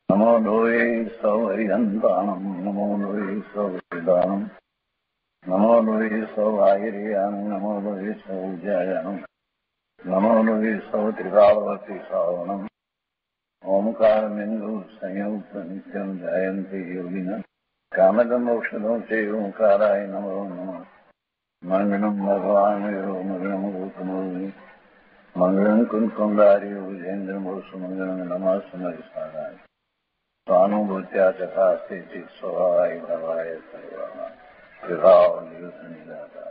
नमो लोये सौर्यन्तानं नमो लोये सौर्यदानं नमो लोये सौभागिर्यानं नमो लोये सौज्यायानं नमो लोये सौत्रिकावती सावनं ओंकारमिन्दु संयुक्त नित्यं जयन्ति योगिनः कामदमोक्षदं चैव ओंकाराय नमो नमः मङ्गलं भगवान् मङ्गलं भूतमोहि मङ्गलं कुञ्कुण्डारि विजेन्द्रमोसुमङ्गलं नमः समरिसाराय स्वानुभूत्या चकास्ते स्वभावाय भवाय सर्वः विभाव निराकार।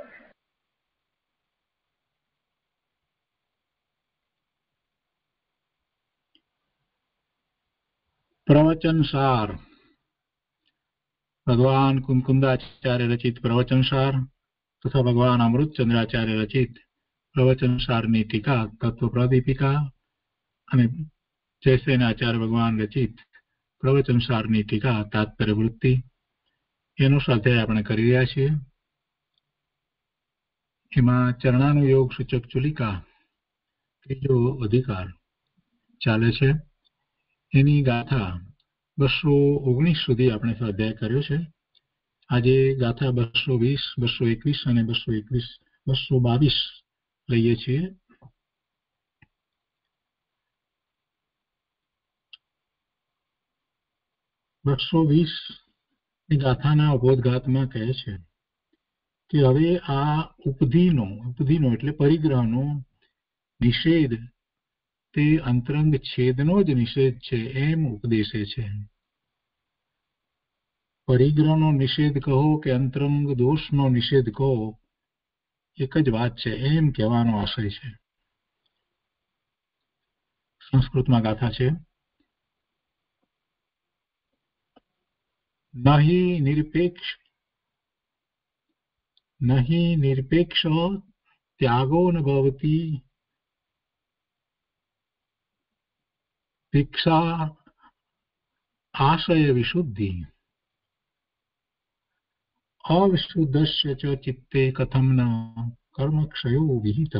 प्रवचन सार भगवान कुमुदाचार्य रचित प्रवचन सार तथा भगवान अमृतचंद्राचार्य रचित प्रवचन साરની ટીકા તત્વ પ્રદીપિકા અને જયસેનાચાર્ય ભગવાન રચિત પ્રવચન સારની ટીકા તાત્પર્ય વૃત્તિ એનો સ્વાધ્યાય આપણે કરી રહ્યા છીએ. એમાં ચરણાનુયોગ સૂચક ચુલિકા ત્રીજો અધિકાર ચાલે છે. એની ગાથા 219 સુધી આપણે સ્વાધ્યાય કર્યો છે. આજે ગાથા 220, 221 અને 222 લઈએ છીએ. ની ગાથાના અબોધઘાતમાં કહે છે કે હવે આ ઉપધિનો એટલે પરિગ્રહનો નિષેધ તે અંતરંગ છેદનો જ નિષેધ છે એમ ઉપદેશે છે. પરિગ્રહનો નિષેધ કહો કે અંતરંગ દોષનો નિષેધ કહો એક જ વાત છે એમ કહેવાનો આશય છે. સંસ્કૃતમાં ગાથા છે. નહિ નિરપેક્ષ ત્યાગો ન ભવતિ ભિક્ષા આશય વિશુદ્ધિ અવિશુદ્ધસ્ય ચ ચિત્તે કથમ ન કર્મક્ષયો વિહિત.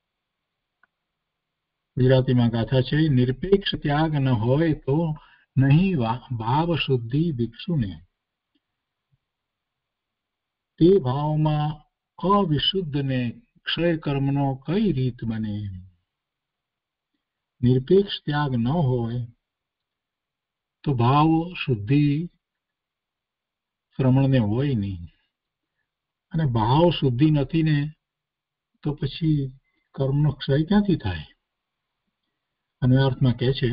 ગુજરાતીમાં ગાથા છે. નિરપેક્ષ ત્યાગ ન હોય તો નહીં ભાવ શુદ્ધિ ભિક્ષુને. તે ભાવમાં અવિશુદ્ધને ક્ષય કર્મનો કઈ રીત બને. નિરપેક્ષ ત્યાગ ન હોય તો ભાવ શુદ્ધિ શ્રમણને હોય નહીં, અને ભાવ શુદ્ધિ નથી ને તો પછી કર્મનો ક્ષય ક્યાંથી થાય. અને અર્થમાં કહે છે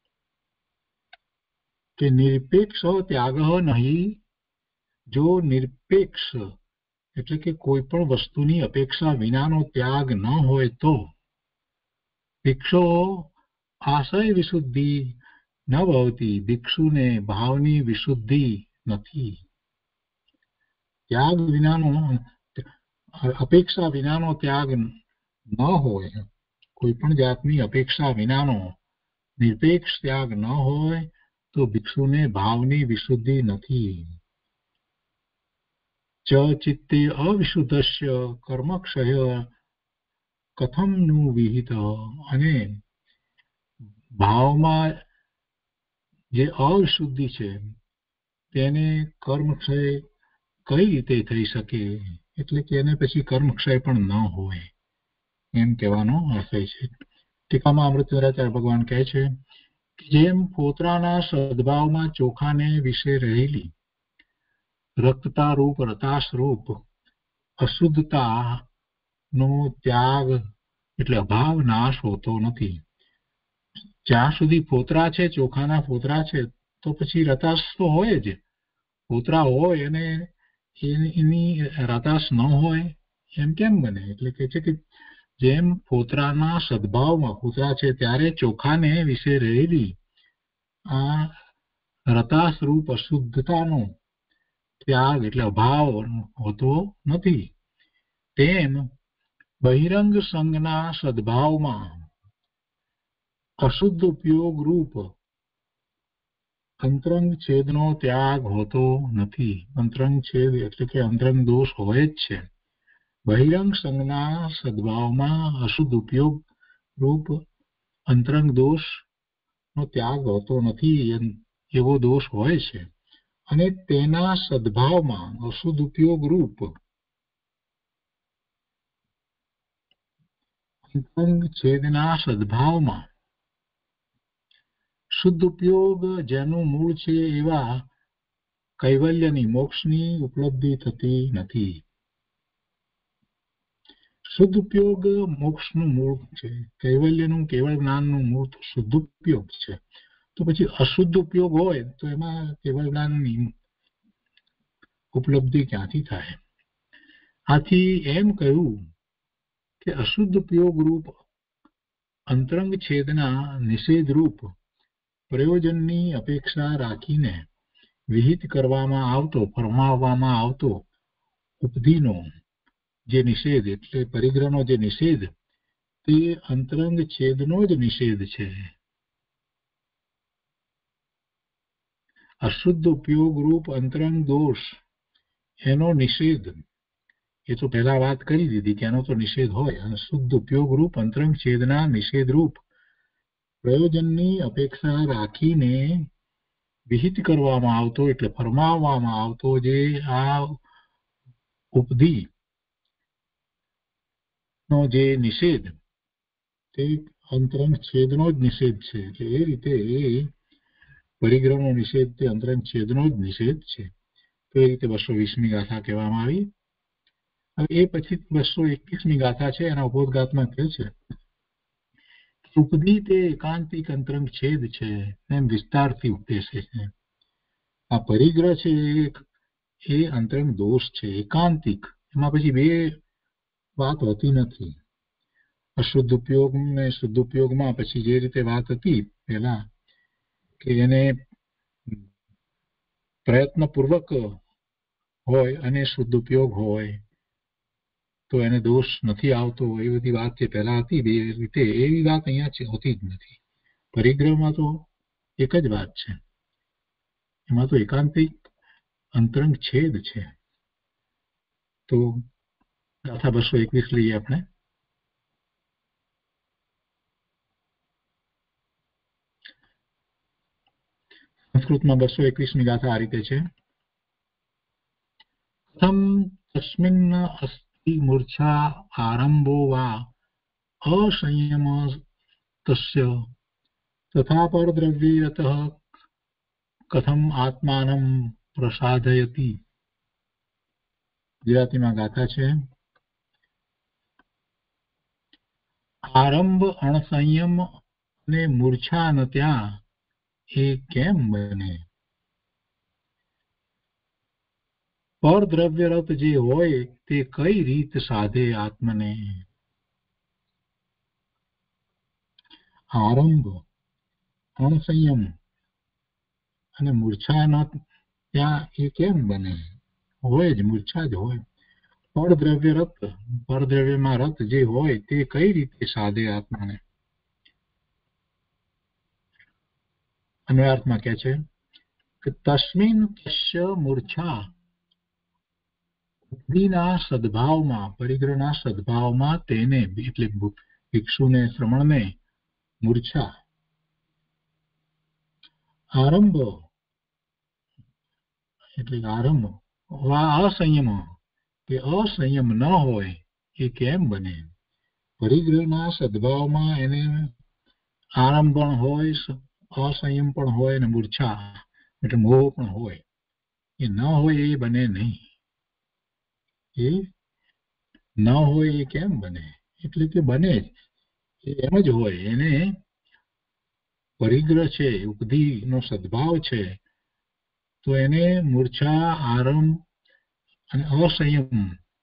કે નિરપેક્ષ ત્યાગ નહીં. જો નિરપેક્ષ એટલે કે કોઈ પણ વસ્તુની અપેક્ષા વિનાનો ત્યાગ ન હોય તો ભિક્ષો આશય વિશુદ્ધિ ન ભવતી. ભિક્ષુને ભાવની વિશુદ્ધિ નથી. ત્યાગ વિનાનો અપેક્ષા વિનાનો ત્યાગ ન હોય, કોઈ પણ જાતની અપેક્ષા વિનાનો નિરપેક્ષ ત્યાગ ન હોય તો ભિક્ષુને ભાવની વિશુદ્ધિ નથી. ચ ચિત્તે અવિશુદ્ધસ્ય કર્મક્ષય કથમ નું વિહિત. અને ભાવમાં જે અવિશુદ્ધિ છે તેને કર્મક્ષય કઈ રીતે થઈ શકે, એટલે કે એને પછી કર્મક્ષય પણ ન હોય એમ કહેવાનો આશય છે. ટીકામાં અમૃતચંદ્રાચાર્ય ભગવાન કહે છે કે જેમ પોતરાના સદભાવમાં ચોખાને વિશે રહેલી રક્તતા રૂપ રતાશ રૂપ અશુદ્ધતા નો ત્યાગ એટલે અભાવ નાશ હોતો નથી. જ્યાં સુધી પોતરા છે, ચોખાના પોતરા છે, તો પછી રતાશ તો હોય જ. પોતરા હોય અને એની રતાશ ન હોય એમ કેમ બને. એટલે કે છે કે જેમ પોતરાના સદભાવમાં પોતરા છે ત્યારે ચોખાને વિશે રહેલી આ રતાશ રૂપ અશુદ્ધતાનો ત્યાગ એટલે અભાવ હોતો નથી, તેમ બહિરંગ સંગના સદભાવમાં અશુદ્ધ ઉપયોગ રૂપ અંતરંગ છેદનો ત્યાગ હોતો નથી. અંતરંગ છેદ એટલે કે અંતરંગ દોષ હોય જ છે. બહિરંગ સંગના સદભાવમાં અશુદ્ધ ઉપયોગ રૂપ અંતરંગ દોષ નો ત્યાગ હોતો નથી. એવો દોષ હોય છે અને તેના સદભાવમાં અશુદ્ધ ઉપયોગ રૂપ અંતરંગ છેદના સદભાવમાં શુદ્ધ ઉપયોગ જેનું મૂળ છે એવા કૈવલ્યની મોક્ષની ઉપલબ્ધિ થતી નથી. શુદ્ધ ઉપયોગ મોક્ષનું મૂળ છે. કૈવલ્યનું કેવળ જ્ઞાનનું મૂળ તો શુદ્ધ ઉપયોગ છે. તો પછી અશુદ્ધ ઉપયોગ હોય તો એમાં કેવળ જ્ઞાનની ઉપલબ્ધિ ક્યાંથી થાય? આથી એમ કહ્યું કે અશુદ્ધ ઉપયોગ રૂપ અંતરંગ છેદના નિષેધ રૂપ પ્રયોજનની અપેક્ષા રાખીને વિહિત કરવામાં આવતો, ફરમાવવામાં આવતો ઉપધિનો જે નિષેધ એટલે પરિગ્રહનો જે નિષેધ તે અંતરંગ છેદનો જ નિષેધ છે. અશુદ્ધ ઉપયોગ રૂપ અંતરંગ દોષ એનો નિષેધ એ તો પહેલા વાત કરી દીધી કે એનો તો નિષેધ હોય. અને શુદ્ધ ઉપયોગ રૂપ અંતરંગ છેદના નિષેધ રૂપ પ્રયોજનની અપેક્ષા રાખીને વિહિત કરવામાં આવતો એટલે ફરમાવવામાં આવતો જે આ ઉપધિ નો જે નિષેધ તે અંતરંગ છેદનો જ નિષેધ છે. એટલે એ રીતે એ પરિગ્રહનો નિષેધ તે અંતરંગ છેદનો જ નિષેધ છે. તો એ રીતે 220મી ગાથા કહેવામાં આવી. હવે એ પછી 221મી ગાથા છે એના ઉपोદઘાતમાં કહે છે ઉપધિ તે એકાંતિક અંતરંગ છેદ છે એમ વિસ્તારથી ઉપદેશે છે. આ પરિગ્રહ છે એ અંતરંગ દોષ છે, એકાંતિક. એમાં પછી બે વાત હોતી નથી. અશુદ્ધ ઉપયોગ ને શુદ્ધ ઉપયોગમાં પછી જે રીતે વાત હતી પહેલા કે એને પ્રયત્નપૂર્વક હોય અને શુદ્ધ ઉપયોગ હોય તો એને દોષ નથી આવતો, એ બધી વાત જે પહેલા હતી બે રીતે એવી વાત અહીંયા હોતી જ નથી. પરિગ્રહમાં તો એક જ વાત છે, એમાં તો એકાંતિક અંતરંગ છેદ છે. તો ગાથા 221 લઈએ આપણે. સંસ્કૃતમાં 221મી ગાથા આ રીતે છે. કથમ તસ્મિન્ન અસ્તિ મૂર્છા આરંભો વા અસંયમ તસ્ય તથા પરદ્રવ્યેરતઃ કથમ આત્માનં પ્રસાદયતિ. ગુજરાતીમાં ગાથા છે. આરંભ અણસંયમ અને મૂર્છા ન ત્યાં એ કેમ બને? પરદ્રવ્યરત જે હોય તે કઈ રીત સાધે આત્મને? આરંભ અણસંયમ અને મૂર્છા ન ત્યાં એ કેમ બને? હોય જ, મૂર્છા જ હોય. પરદ્રવ્યરત, પરદ્રવ્યમાં રત જે હોય તે કઈ રીતે સાધે આત્માને? અન્વયાર્થમાં કહે છે કે તસ્મિન તસ્ય મૂર્છા બુદ્ધિના સદભાવમાં, પરિગ્રહના સદભાવમાં તેને એટલે ભિક્ષુને શ્રમણને મૂર્છા આરંભ એટલે આરંભ વા અસંયમ કે અસંયમ ન હોય એ કેમ બને? પરિગ્રહના સદભાવમાં એને આરંભ પણ હોય, અસંયમ પણ હોય અને મૂર્છા એટલે મોહ પણ હોય. એ ન હોય એ બને નહીં. એ ન હોય એ કેમ બને? એટલે કે બને જ, એમ જ હોય. એને પરિગ્રહ છે, ઉપધિનો સદભાવ છે, તો એને મૂર્છા, આરંભ અને અસંયમ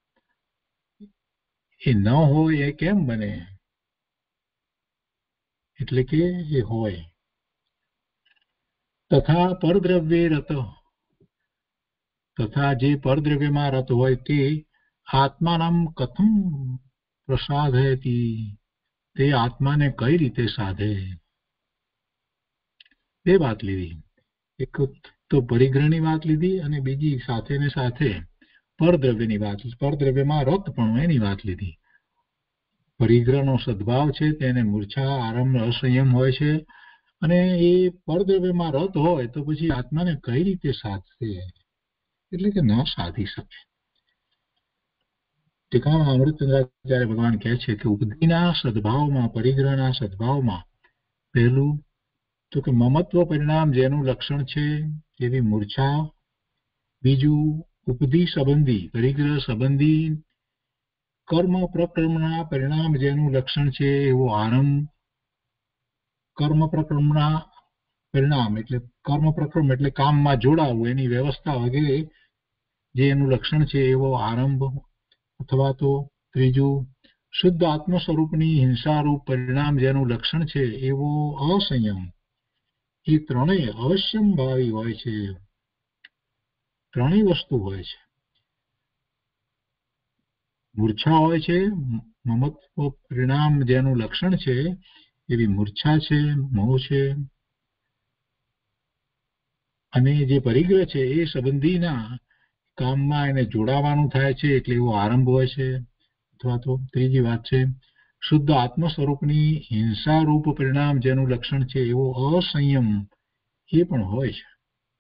એ ન હોય એ કેમ બને? એટલે કે એ હોય. તથા પરદ્રવ્યે રત, તથા જે પરદ્રવ્યમાં રત હોય તે આત્માનમ કથમ પ્રસાદયતિ, તે આત્માને કઈ રીતે સાધે? બે વાત લીધી. એક તો પરિગ્રહની વાત લીધી અને બીજી સાથે ને સાથે પરદ્રવ્યની વાત, પરદ્રવ્યમાં રત પણ એની વાત લીધી. પરિગ્રહનો સદભાવ છે તેને મૂર્છા, આરંભ, અસંયમ હોય છે અને એ પરદ્રવ્યમાં રત હોય તો પછી આત્માને કઈ રીતે સાધશે? એટલે કે ન સાધી શકે. ટીકામાં અમૃતચંદ્રાચાર્ય ભગવાન કહે છે કે ઉપધિના સદભાવમાં, પરિગ્રહના સદભાવમાં પહેલું તો કે મમત્વ પરિણામ જેનું લક્ષણ છે એવી મૂર્છા. બીજું ઉપધિ સંબંધી, પરિગ્રહ સંબંધી કર્મ પ્રકર્મના પરિણામ જેનું લક્ષણ છે એવો આરંભ. કર્મ પ્રકર્મના પરિણામ એટલે કર્મ પ્રકર્મ એટલે કામમાં જોડાવું, એની વ્યવસ્થા વગેરે જે એનું લક્ષણ છે એવો આરંભ. અથવા તો ત્રીજું શુદ્ધ આત્મ સ્વરૂપની હિંસારૂપ પરિણામ જેનું લક્ષણ છે એવો અસંયમ. એ ત્રણેય અવશ્યમભાવી હોય છે. ત્રણેય વસ્તુ હોય છે. મૂર્છા હોય છે, મમત્વ પરિણામ જેનું લક્ષણ છે એવી મૂર્છા છે, મોહ છે. અને જે પરિગ્રહ છે એ સંબંધીના કામમાં એને જોડાવાનું થાય છે એટલે એવો આરંભ હોય છે. અથવા તો ત્રીજી વાત છે શુદ્ધ આત્મ સ્વરૂપની હિંસારૂપ પરિણામ જેનું લક્ષણ છે એવો અસંયમ, એ પણ હોય છે.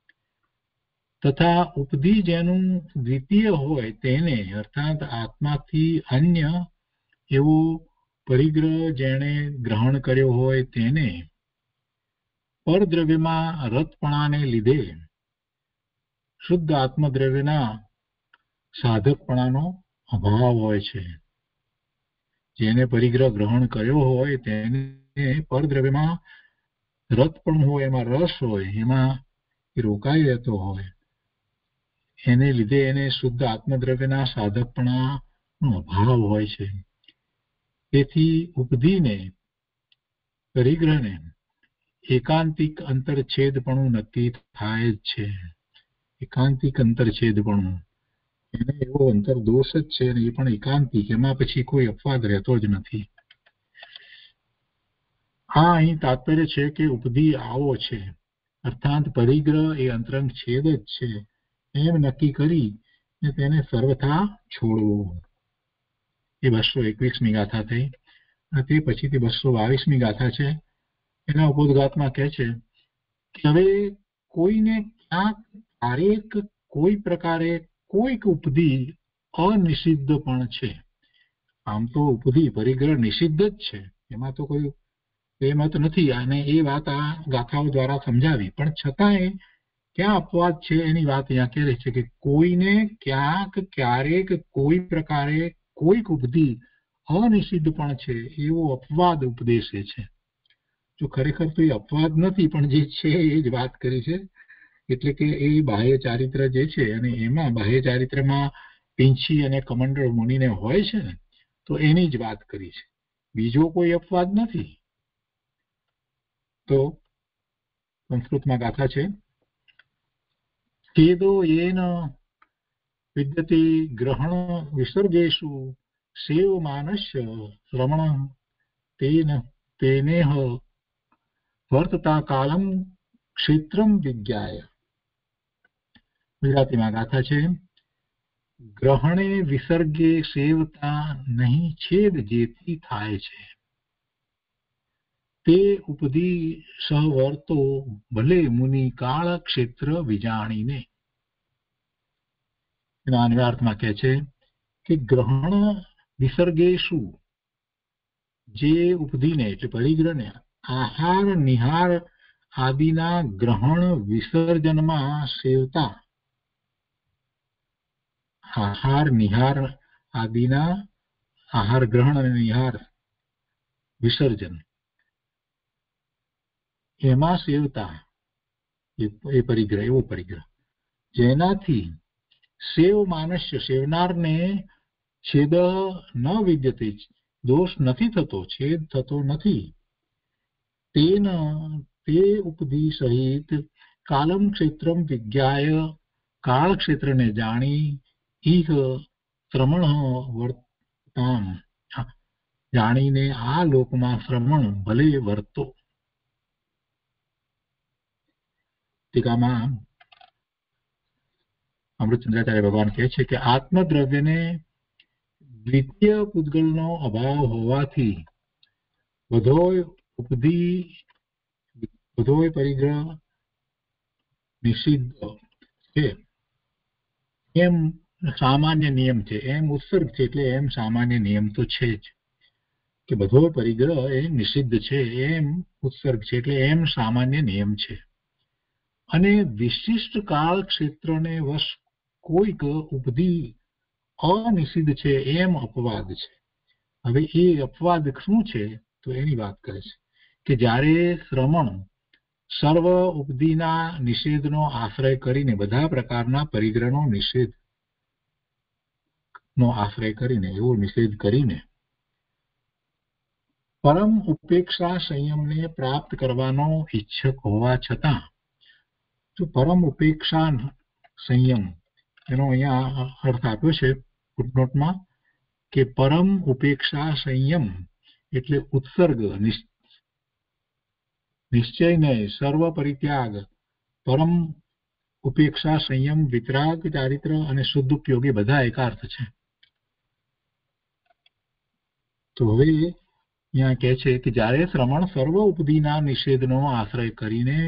તથા ઉપધિ જેનું દ્વિતીય હોય તેને અર્થાત આત્માથી અન્ય એવો પરિગ્રહ જેણે ગ્રહણ કર્યો હોય તેને પરદ્રવ્યમાં રતપણાને લીધે શુદ્ધ આત્મદ્રવ્યના સાધકપણાનો અભાવ હોય છે. જેને પરિગ્રહ ગ્રહણ કર્યો હોય તેને પરદ્રવ્યમાં રતપણું હોય, એમાં રસ હોય, એમાં રોકાઈ રહેતો હોય, એને લીધે એને શુદ્ધ આત્મદ્રવ્યના સાધકપણાનો અભાવ હોય છે. તેથી ઉપધિને, પરિગ્રહને એકાંતિક અંતરછેદપણું નક્કી થાય જ છે. એકાંતિક અંતરછેદપણું, એને એવો અંતર દોષ જ છે અને એ પણ એકાંતિક, એમાં પછી કોઈ અપવાદ રહેતો જ નથી. આ અહીં તાત્પર્ય છે કે ઉપધિ આવો છે અર્થાત પરિગ્રહ એ અંતરંગ છેદ જ છે એમ નક્કી કરી તેને સર્વથા છોડવો. એ 221મી ગાથા થઈ. તે પછીથી 222મી ગાથા છે. એના ઉपोદ્ઘાતમાં કહે છે કે હવે કોઈને ક્યાંક ક્યારેક કોઈ પ્રકારે કોઈક ઉપધિ અનિષિદ્ધ પણ છે. આમ તો ઉપધિ પરિગ્રહ નિષિદ્ધ જ છે, એમાં તો કોઈ મત નથી, અને એ વાત આ ગાથાઓ દ્વારા સમજાવી. પણ છતાંય ક્યાં અપવાદ છે એની વાત અહીંયા કહે છે કે કોઈને ક્યાંક ક્યારેક કોઈ પ્રકારે કોઈક ઉપધિ અનિષિદ્ધ પણ છે એવો અપવાદ ઉપદેશે છે. જો ખરેખર તો એ અપવાદ નથી, પણ જે છે એ જ વાત કરી છે. એટલે કે એ બાહ્ય ચારિત્ર જે છે, અને એમાં બાહ્ય ચારિત્રમાં પિંછી અને કમંડળ મુનિને હોય છે ને, તો એની જ વાત કરી છે. બીજો કોઈ અપવાદ નથી. તો સંસ્કૃતમાં ગાથા છે છેદો येन विद्यते ग्रहण विसर्गेषु सेवमानस्य श्रवण तेन तेनेह वर्तता कालम ક્ષેત્રમ વિજ્ઞાય. ગુજરાતીમાં ગાથા છે ગ્રહણે વિસર્ગે સેવતા નહીં છેદ જેથી થાય છે તે ઉપધિ સહવર્તો ભલે મુનિ કાળ ક્ષેત્ર વિજાણીને. એના અન્વયાર્થમાં કહે છે કે ગ્રહણ વિસર્ગેશુ, જે ઉપધિને એટલે પરિગ્રહને આહાર નિહાર આદિના ગ્રહણ વિસર્જનમાં સેવતા, આહાર નિહાર આદિના આહાર ગ્રહણ અને નિહાર વિસર્જન એમાં સેવતા એ પરિગ્રહ, એવો પરિગ્રહ જેનાથી સેવ માનસ્ય, સેવનારને છેદ ન વિદ્યતે, દોષ નથી થતો, છેદ થતો નથી. તેન તે ઉપધિ સહિત કાલમ ક્ષેત્રમ વિજ્ઞાય, કાળ ક્ષેત્રને જાણી ઇહ શ્રમણ વર્તામ, જાણીને આ લોકમાં શ્રમણ ભલે વર્તો. ટીકામાં અમૃતચંદ્રાચાર્ય ભગવાન કહે છે કે આત્મદ્રવ્યને દ્વિતીય પૂતગલનો અભાવ હોવાથી બધો ઉપધિ બધોય પરિગ્રહ નિષિદ્ધ છે એમ સામાન્ય નિયમ છે, એમ ઉત્સર્ગ છે એટલે એમ સામાન્ય નિયમ તો છે જ કે બધો પરિગ્રહ એ નિષિદ્ધ છે, એમ ઉત્સર્ગ છે એટલે એમ સામાન્ય નિયમ છે. અને વિશિષ્ટ કાળ ક્ષેત્રને વશ કોઈક ઉપધી અનિષિદ્ધ છે એમ અપવાદ છે. હવે એ અપવાદ શું છે તો એની વાત કરે છે કે જ્યારે શ્રમણ સર્વ ઉપધિના નિષેધનો આશ્રય કરીને બધા પ્રકારના પરિગ્રહનો નિષેધનો આશ્રય કરીને એવો નિષેધ કરીને પરમ ઉપેક્ષા સંયમને પ્રાપ્ત કરવાનો ઈચ્છક હોવા છતાં, તો પરમ ઉપેક્ષા સંયમ એનો અહીંયા અર્થ આપ્યો છે ફૂટનોટમાં કે પરમ ઉપેક્ષા સંયમ એટલે ઉત્સર્ગ, નિશ્ચયને સર્વ પરિત્યાગ, પરમ ઉપેક્ષા સંયમ, વિતરાગ, ચારિત્ર અને શુદ્ધ ઉપયોગ એ બધા એકાર્થ છે. તો હવે અહીંયા કહે છે કે જ્યારે શ્રમણ સર્વ ઉપધિના નિષેધનો આશ્રય કરીને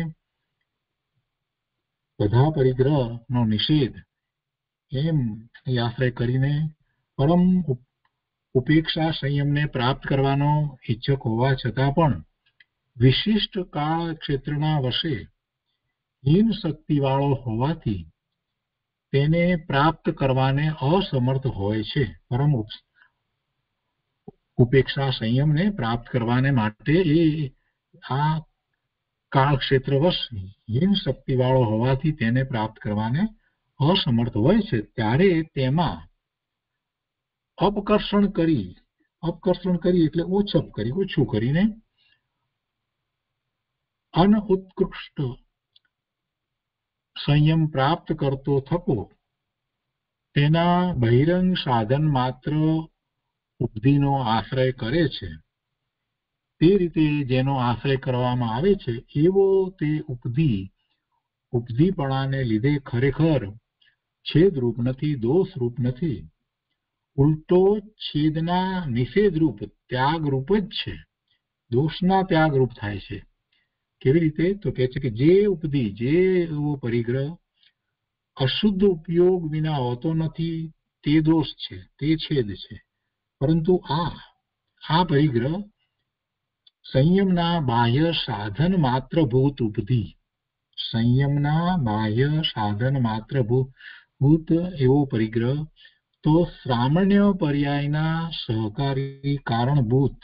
બધા પરિગ્રહનો નિષેધ એમ એ આશ્રય કરીને પરમ ઉપેક્ષા સંયમને પ્રાપ્ત કરવાનો ઈચ્છક હોવા છતાં પણ વિશિષ્ટ કાળ ક્ષેત્રના વશે હીન શક્તિવાળો હોવાથી તેને પ્રાપ્ત કરવાને અસમર્થ હોય છે. પરમ ઉપેક્ષા સંયમને પ્રાપ્ત કરવાને માટે એ આ કાળ ક્ષેત્રવશ હીન શક્તિવાળો હોવાથી તેને પ્રાપ્ત કરવાને અસમર્થ હોય છે. ત્યારે તેમાં અપકર્ષણ કરી એટલે ઓછપ કરી, ઓછું કરીને અનઉત્કૃષ્ટ સંયમ પ્રાપ્ત કરતો થકો તેના બહિરંગ સાધન માત્ર ઉપધિનો આશ્રય કરે છે. તે રીતે જેનો આશ્રય કરવામાં આવે છે એવો તે ઉપધિપણાને લીધે ખરેખર છેદરૂપ નથી, દોષરૂપ નથી, ઉલટો છેદના નિષેધરૂપ ત્યાગરૂપ જ છે, દોષના ત્યાગરૂપ થાય છે. કેવી રીતે તો કહે છે કે જે ઉપધિ, જે એવો પરિગ્રહ અશુદ્ધ ઉપયોગ વિના હોતો નથી તે દોષ છે, તે છેદ છે. પરંતુ આ પરિગ્રહ સંયમના બાહ્ય સાધન માત્રભૂત ઉપધિ, સંયમના બાહ્ય સાધન માત્રભૂત એવો પરિગ્રહ તો શ્રામણ્ય પર્યાયના સહકારી કારણભૂત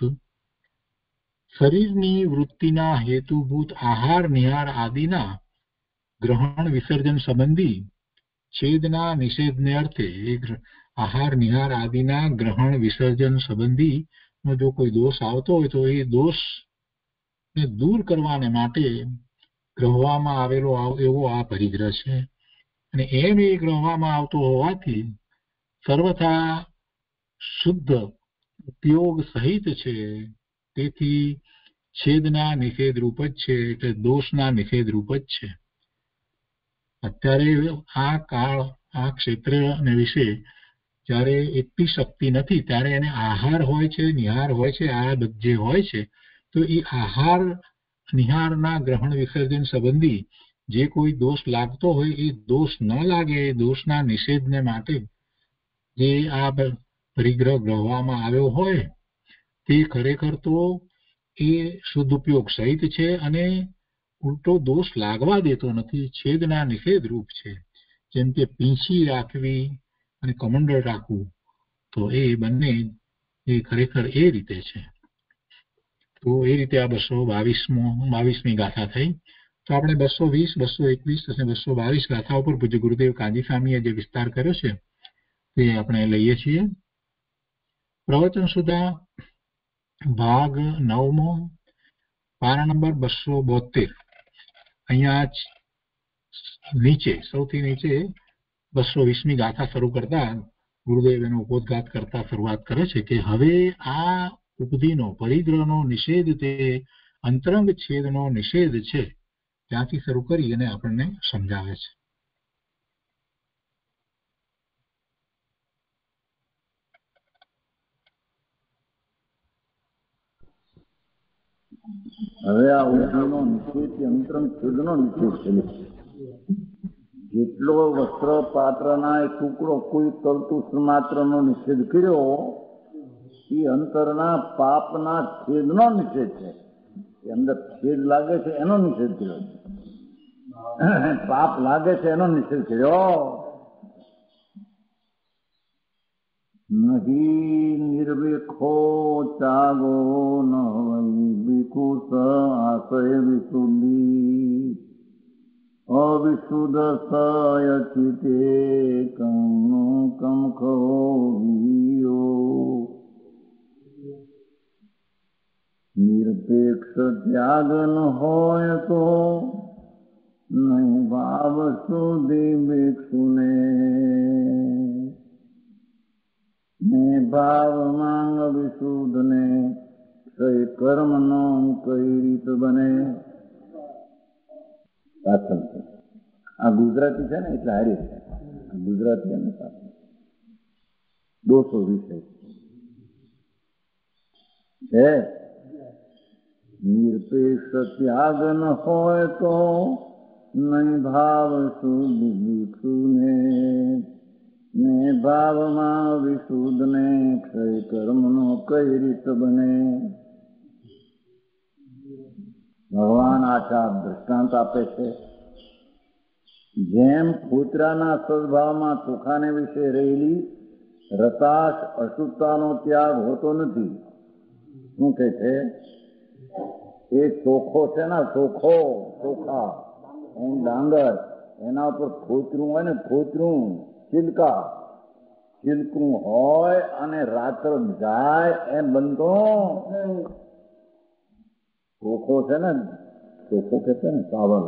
શરીરની વૃત્તિના હેતુભૂત આહાર નિહાર આદિના ગ્રહણ વિસર્જન સંબંધી છેદના નિષેધને અર્થે આહાર નિહાર આદિના ગ્રહણ વિસર્જન સંબંધી જો કોઈ દોષ આવતો હોય તો એ દોષને દૂર કરવાને માટે ગ્રહવામાં આવેલો એવો આ પરિગ્રહ છે. અને એમ એ ગ્રહવામાં આવતો હોવાથી સર્વથા શુદ્ધ ઉપયોગ સહિત છે. તેથી છેદના નિષેધ રૂપ જ છે, એટલે દોષના નિષેધ રૂપ જ છે. અત્યારે આ કાળ, આ ક્ષેત્રને વિશે જ્યારે એટલી શક્તિ નથી ત્યારે એને આહાર હોય છે, નિહાર હોય છે, આ જે હોય છે તો એ આહાર નિહારના ગ્રહણ વિસર્જન સંબંધી જે કોઈ દોષ લાગતો હોય એ દોષ ન લાગે, એ દોષના નિષેધને માટે જે આ પરિગ્રહ ગ્રહવામાં આવ્યો હોય તે ખરેખર તો એ શુદ્ધ ઉપયોગ સહિત છે અને ઉલટો દોષ લાગવા દેતો નથી, છેદના નિષેધ રૂપ છે. જેમ કે પીંછી રાખવી અને કમંડળ રાખવું, તો એ બંને એ ખરેખર એ રીતે છે. તો એ રીતે આ 222મી ગાથા થઈ. તો આપણે 220, 221 અને 222 ગાથા ઉપર પૂજ્ય ગુરુદેવ કાંજી સ્વામીએ જે વિસ્તાર કર્યો છે તે આપણે લઈએ છીએ. પ્રવચન સુધા ભાગ 9મો, પારા નંબર 272. અહીંયા નીચે, સૌથી નીચે 220મી ગાથા શરૂ કરતા ગુરુદેવ એનો ઉपोद्घात કરતા શરૂઆત કરે છે કે હવે આ ઉપધિનો, પરિગ્રહનો નિષેધ તે અંતરંગ છેદનો નિષેધ છે, ત્યાંથી શરૂ કરી અને આપણને સમજાવે છે. હવે આ ઉર્દુનો નિષેધ અંતરંગ છેદનો નિષેધ છે. જેટલો વસ્ત્ર પાત્રના એક ટુકડો કોઈ તલતું માત્રનો નિષેધ કર્યો એ અંતરના પાપના છેદનો નિષેધ છે. એ અંદર છેદ લાગે છે એનો નિષેધ કર્યો છે. પાપ લાગે છે એનો નિષેધ કર્યો. નહીં નિર્વિખો ચાગો ન વિકુશ આશય વિશુદ્ધિ અવિશુદ્ધ સય ચિતે કમ ખો નિરપેક્ષ ત્યાગ ન હોય તો નહીં ભાવ સુધી ભિક્ષુને ને ભાવ માંગ વિશુદ્ધ ને કઈ કર્મ નો કઈ રીત બને. પાછળ છે આ ગુજરાતી છે ને એટલે હારી છે. ગુજરાતી અને પાછળ 200 વિષય છે. નિરપેક્ષ ત્યાગ ન હોય તો નહીં ભાવ શુદ્ધ ભિક્ષુને ને ભાવમાં વિશુદ્ધ ને ક્ષય કર્મનો કઈ રીત બને. ભગવાન આચાર દૃષ્ટાંત આપે છે. જેમ કૂતરાના સદભાવમાં ચોખાને વિશે રહેલી રતાશ અશુદ્ધતાનો ત્યાગ હોતો નથી. શું કે છે? એ ચોખ્ખો છે ને, ચોખા એમ ડાંગર, એના ઉપર ખોતરું હોય ને, ખોતરું છિલકું હોય અને રાત્ર જાય એમ બનતો ચોખ્ખો છે ને, ચોખ્ખો કે છે ને ચાવલ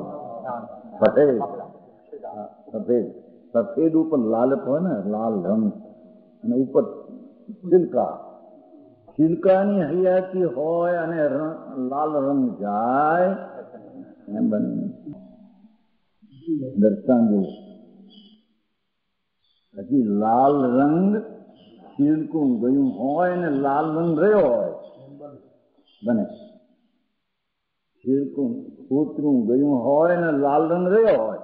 સફેદ ઉપર લાલપ હોય ને, લાલ રંગ, અને ઉપર છિલકાની હયાતી હોય અને લાલ રંગ જાય એમ બને. દર્શન જેવું હજી લાલ રંગ છિલકું ગયું હોય ને લાલ રંગ રહ્યો હોય બને. છિલકું કૂતરું ગયું હોય ને લાલ રંગ રહ્યો હોય.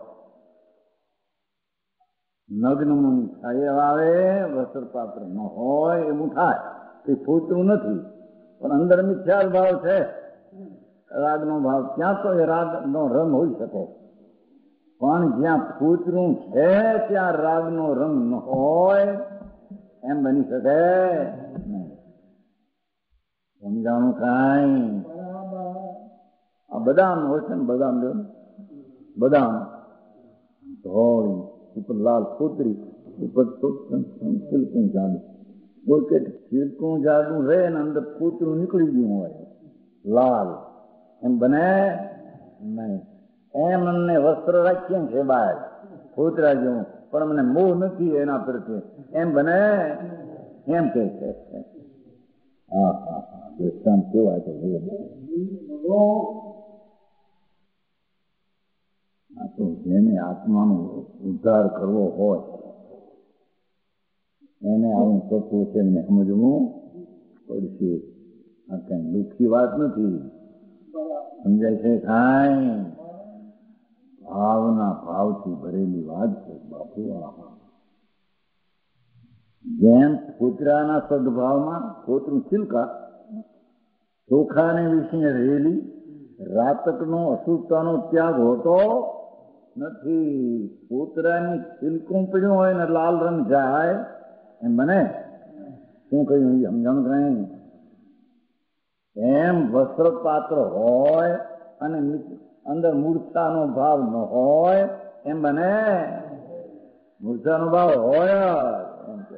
નગ્ન મુનિ થાય આવે, વસ્ત્ર પાત્ર ન હોય એવું થાય. એ કૂતરું નથી પણ અંદર મિથ્યાલ ભાવ છે, રાગનો ભાવ. ત્યાં તો એ રાગનો રંગ હોઈ શકે, પણ જ્યાં કૂતરું છે ત્યાં રાગનો રંગ ન હોય એમ બની શકે. સમજાણું કાંઈ? આ બદામ હોય છે ને, બદામ ધોળી ઉપર લાલ કૂતરી ઉપર છિલકું જાડું. કોઈ કે છિલકું જાડું રહે ને અંદર કૂતરું નીકળી ગયું હોય લાલ, એમ બને નહીં. એમ અમને વસ્ત્ર રાખીએ ને છે બહાર કૂતરા જેવું, પણ અમને મોહ નથી એના પ્રત્યે, એમ બને એમ કે છે. હા હા હા, દૃષ્ટાંત કેવા છે. આ તો જેને આત્માનો ઉદ્ધાર કરવો હોય એને આવું તત્વ છે ને સમજવું પડશે. આ કઈ દુઃખી વાત નથી. સમજાય છે? કાંઈ ભાવથી ભરેલી વાત છે બાપુ. જેમ કૂતરાના સદભાવમાં કૂતરું છિલકા ચોખાને વિશે રહેલી રાતકનો અશુદ્ધતાનો ત્યાગ હોતો નથી. કૂતરાની છિલકું પડ્યું હોય ને લાલ રંગ જાય એમ બને. શું કહ્યું? સમજણ કઈ? એમ વસ્ત્ર પાત્ર હોય અને અંદર મૂર્છાનો ભાવ ન હોય એમ બને. મૂર્છાનો ભાવ હોય એમ કે.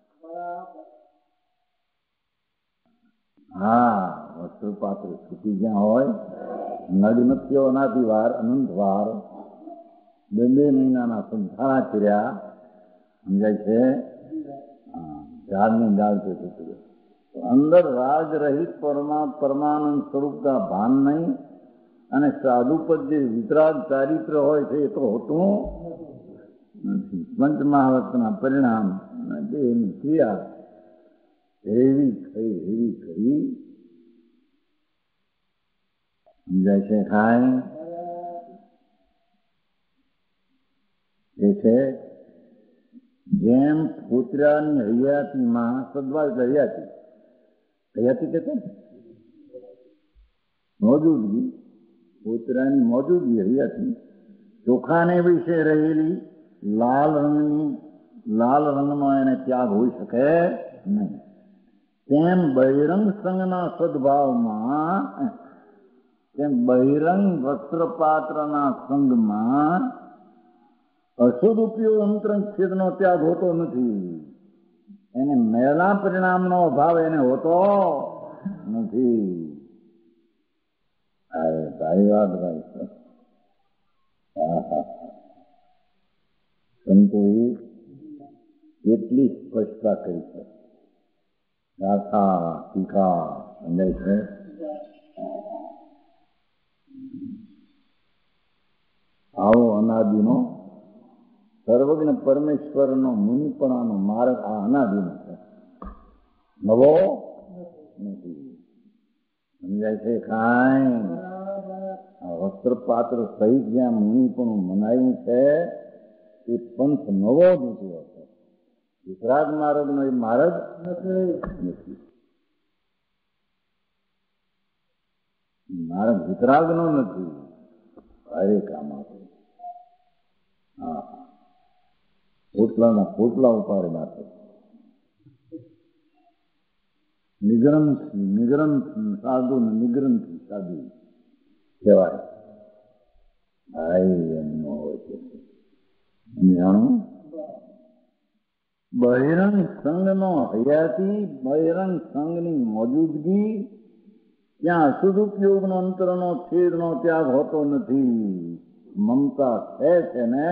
હા, વસ્ત્ર પાત્ર છૂટી જ્યાં હોય, નગ્નત્યો અનાદિવાર અનંતવાર 2 મહિનાના સંસારા કર્યા. સમજાય છે? ઝાડની ડાળ છે છૂટી ગયો. અંદર રાગ રહિત પરમાનંદ સ્વરૂપતા ભાન નહીં, અને સાધુપદ જે વિતરાગ ચારિત્ર હોય છે એ તો હોતું નથી. પંચ મહાવતના પરિણામ દેહની ક્રિયા એવી કરી સમજાય છે ખાય એ છે જેમ પુત્રની હયાતીમાં સદભાવ હયાતી હયાતી કે મોજૂદગી પુત્રની મોજૂદગી હયાતી ચોખાને વિશે રહેલી લાલ રંગનો એને ત્યાગ હોઈ શકે નહીં. તેમ બહિરંગ સંઘના સદભાવમાં તેમ બહિરંગ વસ્ત્રપાત્રના સંઘમાં અશુદ્ધ ઉપયોગ અંતરંગ છેદનો ત્યાગ હોતો નથી. એને મેલા પરિણામનો અભાવ એને હોતો નથી. ભાઈ વાત ભાઈ સંતોએ એટલી સ્પષ્ટતા કરી છે. ગાથા ટીકા સમજાય છે. આવો અનાદિનો સર્વજ્ઞ પરમેશ્વરનો મુનિપણાનો માર્ગ આ અનાદિનો છે, નવો નથી. સમજાય છે કાંઈ? આ વસ્ત્રપાત્ર સહિત જ્યાં મુનિપણું મનાયું છે એ પંથ નવો જ નથી હોતો. વિતરાગ માર્ગનો એ માર્ગ નથી. માર્ગ વિતરાગનો નથી. હરે કામ આપે. હા, પોટલાના પોટલા ઉપાડે નાખે. નિગ્રંથી સાધુ ને નિગ્રંથી સાધુ કહેવાય. ભાઈ એમ ન હોય છે. જાણું બહિરંગ સંઘનો હયાતી બહિરંગ સંઘની મોજૂદગી ત્યાં સદુપયોગનો અંતરનો છેદનો ત્યાગ હોતો નથી. મમતા છે ને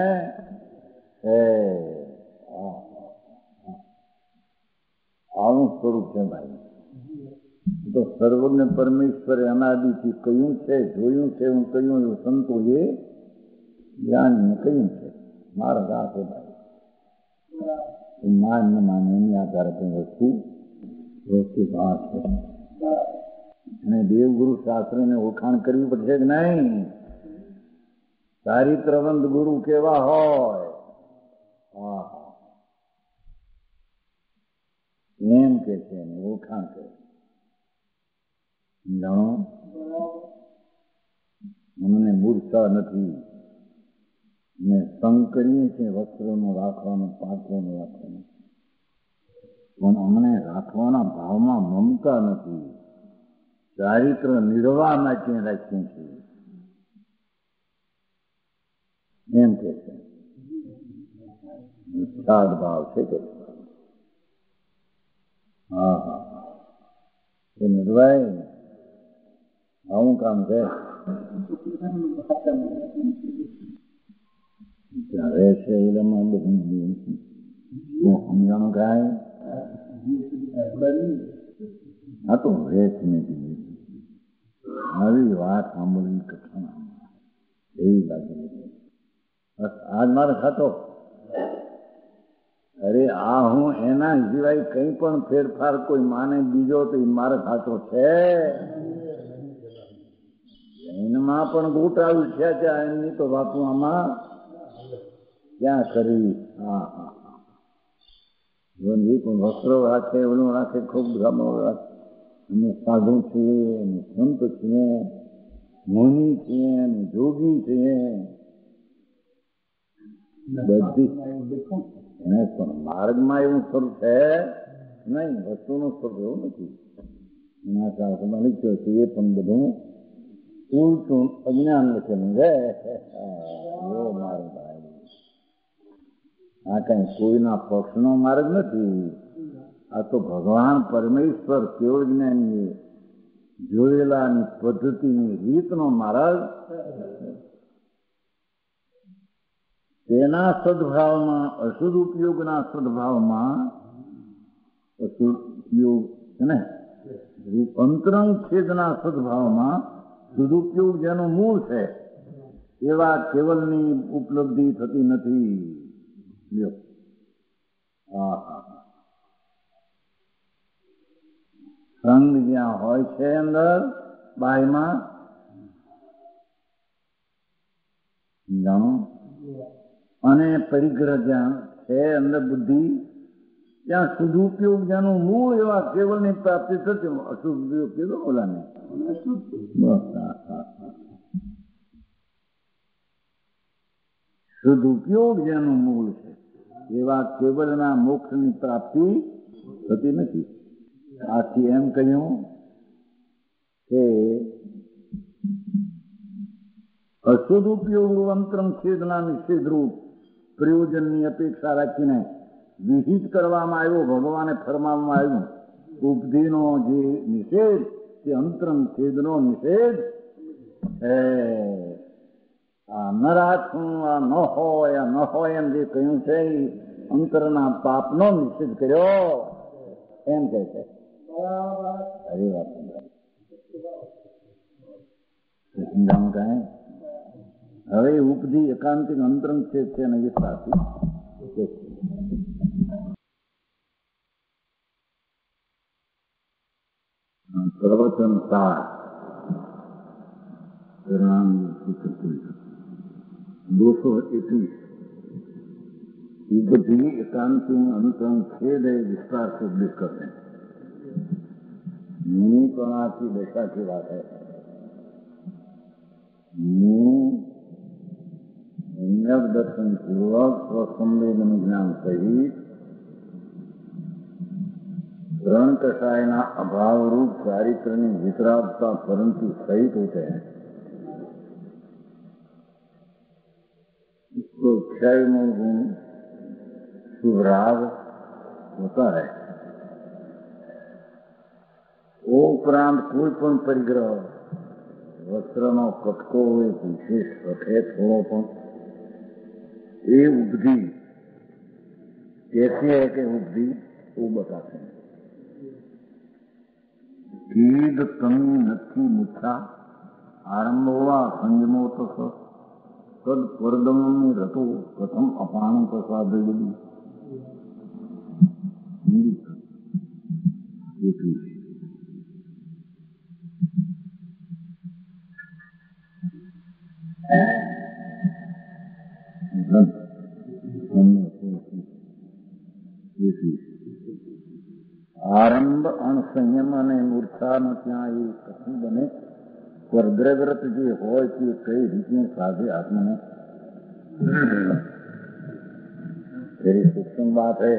આવું સ્વરૂપ છે ભાઈ. તો સર્વજ્ઞ પરમેશ્વરે અનાદિથી કહ્યું છે, જોયું છે, હું કહ્યું એવું સંતોએ જ્ઞાનને કહ્યું છે. મારા આ છે ભાઈ. માન ન માને એની આધારે કઈ વસ્તુ બહાર છે. અને દેવગુરુ શાસ્ત્રને ઓળખાણ કરવી પડશે કે નહીં? ચારિત્રવંત ગુરુ કેવા હોય એમ કે છે, ઓળખાણ કરે. જાણો અમને મૂર્છા નથી. ને સંગ કરીએ છીએ વસ્ત્રોનો રાખવાનો, પાત્રોનો રાખવાનો, પણ અમને રાખવાના ભાવમાં મમતા નથી. ચારિત્ર નિર્વાહ માટે રાખીએ છીએ એમ કે છે. નિષ્ઠાદ ભાવ છે કે એ નિર્વાય આવું કામ છે. રહે છે એમાં બધું સમજાણું કાંઈ આ તો રહે જ નથી. આવી વાત સાંભળવી કઠણ એવી લાગે. બસ આજ મારે ખાતો. અરે આ હું એના સિવાય કઈ પણ ફેરફાર કોઈ માને બીજો તો એ મારે ખાતો છે. એમાં પણ ગોટાળું છે ત્યાં એમની તો વાતું આમાં ક્યાં કરવી. પણ વસ્ત્રો રાખે, ઓલું રાખે, ખૂબ ગમો રાખે. અમે સાધુ છીએ, અમે સંત છીએ, મુનિ છીએ, અમે જોગી છીએ, બધી પણ માર્ગમાં એવું સ્વરૂપ છે નહીં. વસ્તુનું સ્વરૂપ એવું નથી. એના શાસ્ત્રમાં લખ્યો છે એ પણ બધું ઉલટું અજ્ઞાન લખેલું છે. મારો ભાઈ આ કઈ કોઈના પક્ષનો માર્ગ નથી. આ તો ભગવાન પરમેશ્વર કેવળ જ્ઞાની જોયેલાની પદ્ધતિની રીતનો માર્ગ. તેના સદભાવમાં અશુદ્ધ ઉપયોગના સદભાવમાં અશુદ્ધ ઉપયોગ છે ને અંતરંગ છેદના સદભાવમાં સદુપયોગ જેનું મૂળ છે એવા કેવલની ઉપલબ્ધિ થતી નથી. સંગ જ્યાં હોય છે અંદર બાયમાં જાણો અને પરિગ્રહ જ્યાં છે અંદર બુદ્ધિ ત્યાં સદુપયોગ જેનું મૂળ એવા કેવળની પ્રાપ્તિ થતી અશુભ ઉપયોગ કીધો ઓલાને સદુપયોગ જેનું મૂળ છે એવા કેવળના મોક્ષની પ્રાપ્તિ થતી નથી. આથી એમ કહ્યું કે અસદુપયોગ અંતરમ છેદના નિષેધ રૂપ પ્રયોજનની અપેક્ષા રાખીને વિહિત કરવામાં આવ્યો, ભગવાને ફરમાવવામાં આવ્યું. ઉપધિનો જે નિષેધ તે અંતરમ છેદનો નિષેધ છે. આ ન રાખવું, આ ન હોય, આ ન હોય એમ જે કહ્યું છે એ અંતરના પાપનો નિષેધ કર્યો એમ કહે છે. હરી વાત સમજાવું કાંઈ. હવે ઉપધિ એકાંતિક અંતરંગ છેદ છે ને વિસ્તારથી પ્રવચન સાર પરિણામ 221 उपधि एकांतिक अंतरंग छेद विस्तार से उल्लेख करते हैं. मुनिपणा की दशा की बात है. सम्यक दर्शन पूर्वक स्वसंवेदन ज्ञान सहित ग्रहण कषायना अभाव रूप चारित्रनी वितरागता परंतु सहित होते हैं. इसको क्षय में गुण शुभराग होता है. वो उपरांत कोई पण परिग्रह वस्त्रનો કટકો હોય વિશેષ રખે થોડો પણ એ ઉપધિ कैसे है कि उपधि वो बताते हैं. कीद तंगी नथी मुच्छा आरंभवा संयमो तस तद परदमनी रतो प्रथम अपाण प्रसादयी. આરંભ અણસંયમ અને મૂર્છાનો ત્યાં એ કથન બને. સ્વર્ગવ્રત જે હોય તે કઈ રીતે સાધે આત્મને तेरी सूक्ष्म बात है.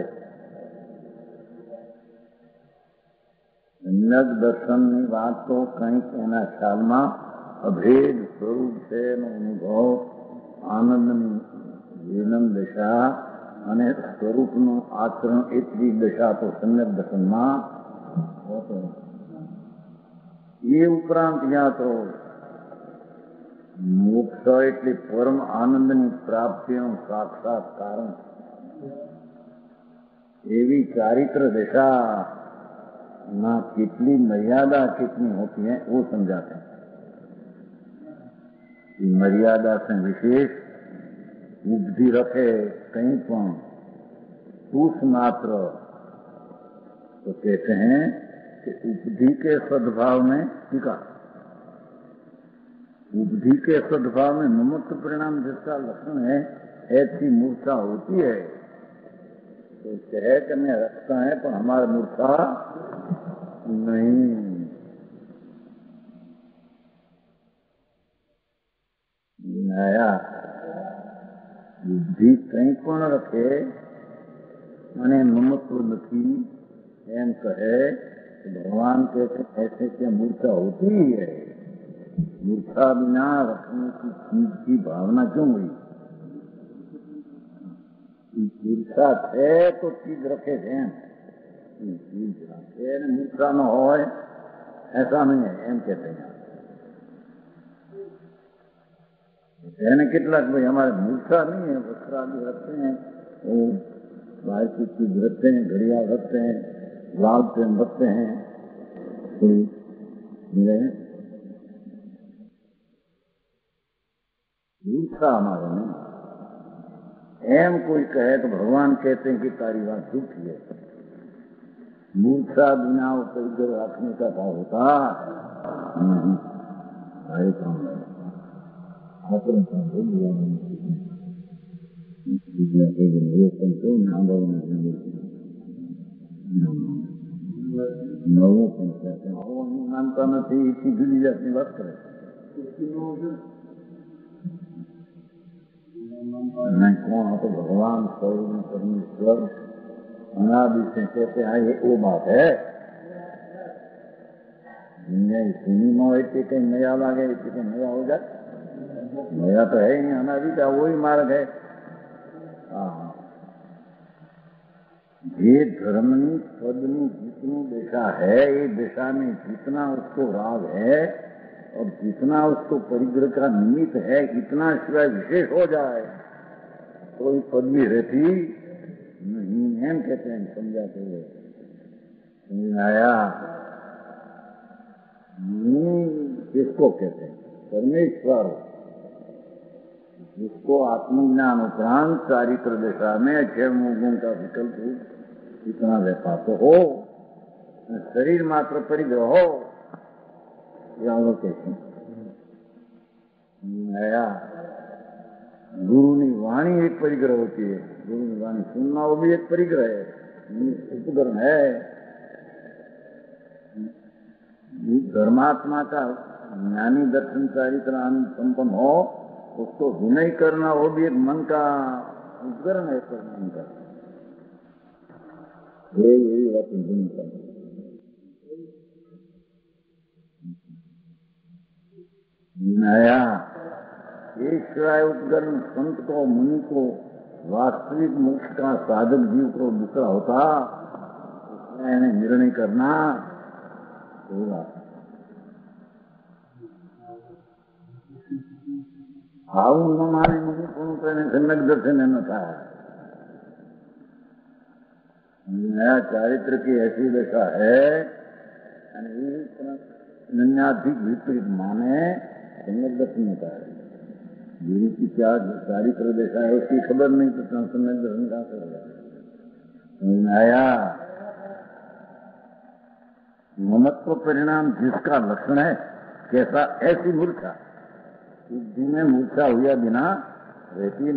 सम्यक દર્શનની વાત તો કંઈક એના ખ્યાલમાં અભેદ સ્વરૂપ છે એનો અનુભવ આનંદની જીવન દશા અને સ્વરૂપનું આચરણ એટલી દશા તો સમ્યક દર્શનમાં હોતો. એ ઉપરાંત ત્યાં તો મોક્ષ એટલે પરમ આનંદની પ્રાપ્તિનું સાક્ષાત કારણ એવી ચારિત્ર दशा ना कितनी मर्यादा कितनी होती है वो समझाते हैं. मर्यादा से विशेष उपधि रखे कहीं पण तुष मात्र तो कहते हैं कि उपधि के सद्भाव में टीका. उपधि के सद्भाव में ममत्व परिणाम जिसका लक्षण है ऐसी मूर्छा होती है. तो कहे कि मैं रखता है पर हमारा मूर्छा नहीं. नया बुद्धि कहीं पण रखे અને મમત્વ નથી એમ કહે. भगवान कहते ऐसे क्या मूर्छा होती है. मूर्छा बिना रखने की चीज की भावना क्यों हुई. मूर्छा है तो चीज रखे थे चीज रखे मूर्छा न हो ऐसा नहीं है एम कहते हैं. કેટલાક ભાઈ हमारे मूर्छा नहीं है वस्त्र आदि रखते हैं वो बाहर की चीज रखते हैं घड़ियाल रखते हैं लाल पेन रखते हैं मूर्छा हमारे में एम कोई कहे तो भगवान कहते हैं कि तारी बात झूठी है. मूर्छा बिना वो परिग्रह रखने का भाव होता આપણે પણ ભોગવવાનું નવું પણ છે આવું માનતા નથી એ જુદી જાતની વાત કરે कौन तो भगवान स्वरूप परमेश्वर अनादि से कहते हैं ये वो बात है सिनेमा इतने कहीं नया लागे इतने कहीं नया हो जाए नया तो है ही अनादि का वही मार्ग है ये धर्मनी पदनी जितनी दिशा है ये दिशा में जितना उसको राग है और जितना उसको परिग्रह का निमित्त है इतना सिवाय विशेष हो जाए कोई पदवी रहती नहीं एम कहते हैं समझाते हुए समझ आया किसको कहते हैं परमेश्वर जिसको आत्मज्ञान उपरांत चारित्र दिशा में 6 गुण का विकल्प इतना रहता तो हो शरीर मात्र परिग्रह हो या वो कहते हैं गुरु की वाणी एक परिग्रह होती है गुरु की वाणी सुनना वो भी एक परिग्रह है उपकरण है धर्मात्मा का ज्ञानी दर्शन चारित्र आनंद संपन्न हो उसको विनय करना वो भी एक मन का उपकरण है मन का यही बात नया एक सिवाय उपकरण संत को मुनि को वास्तविक मोक्ष का साधक जीव को दूसरा होता उसमें निर्णय करना होगा આવું ન માને મુનિ પણ તેને સમ્યક દર્શન ન થાય नया चारित्र की ऐसी दशा है नन्याधिक विपरीत माने सम्यक दर्शन होता है गुरु की क्या चारित्र दशा है उसकी खबर नहीं तो सम्यक दर्शन कहाँ से होगा आया ममत्व परिणाम जिसका लक्षण है कैसा ऐसी मूर्छा बुद्धि में मूर्छा हुआ बिना रहती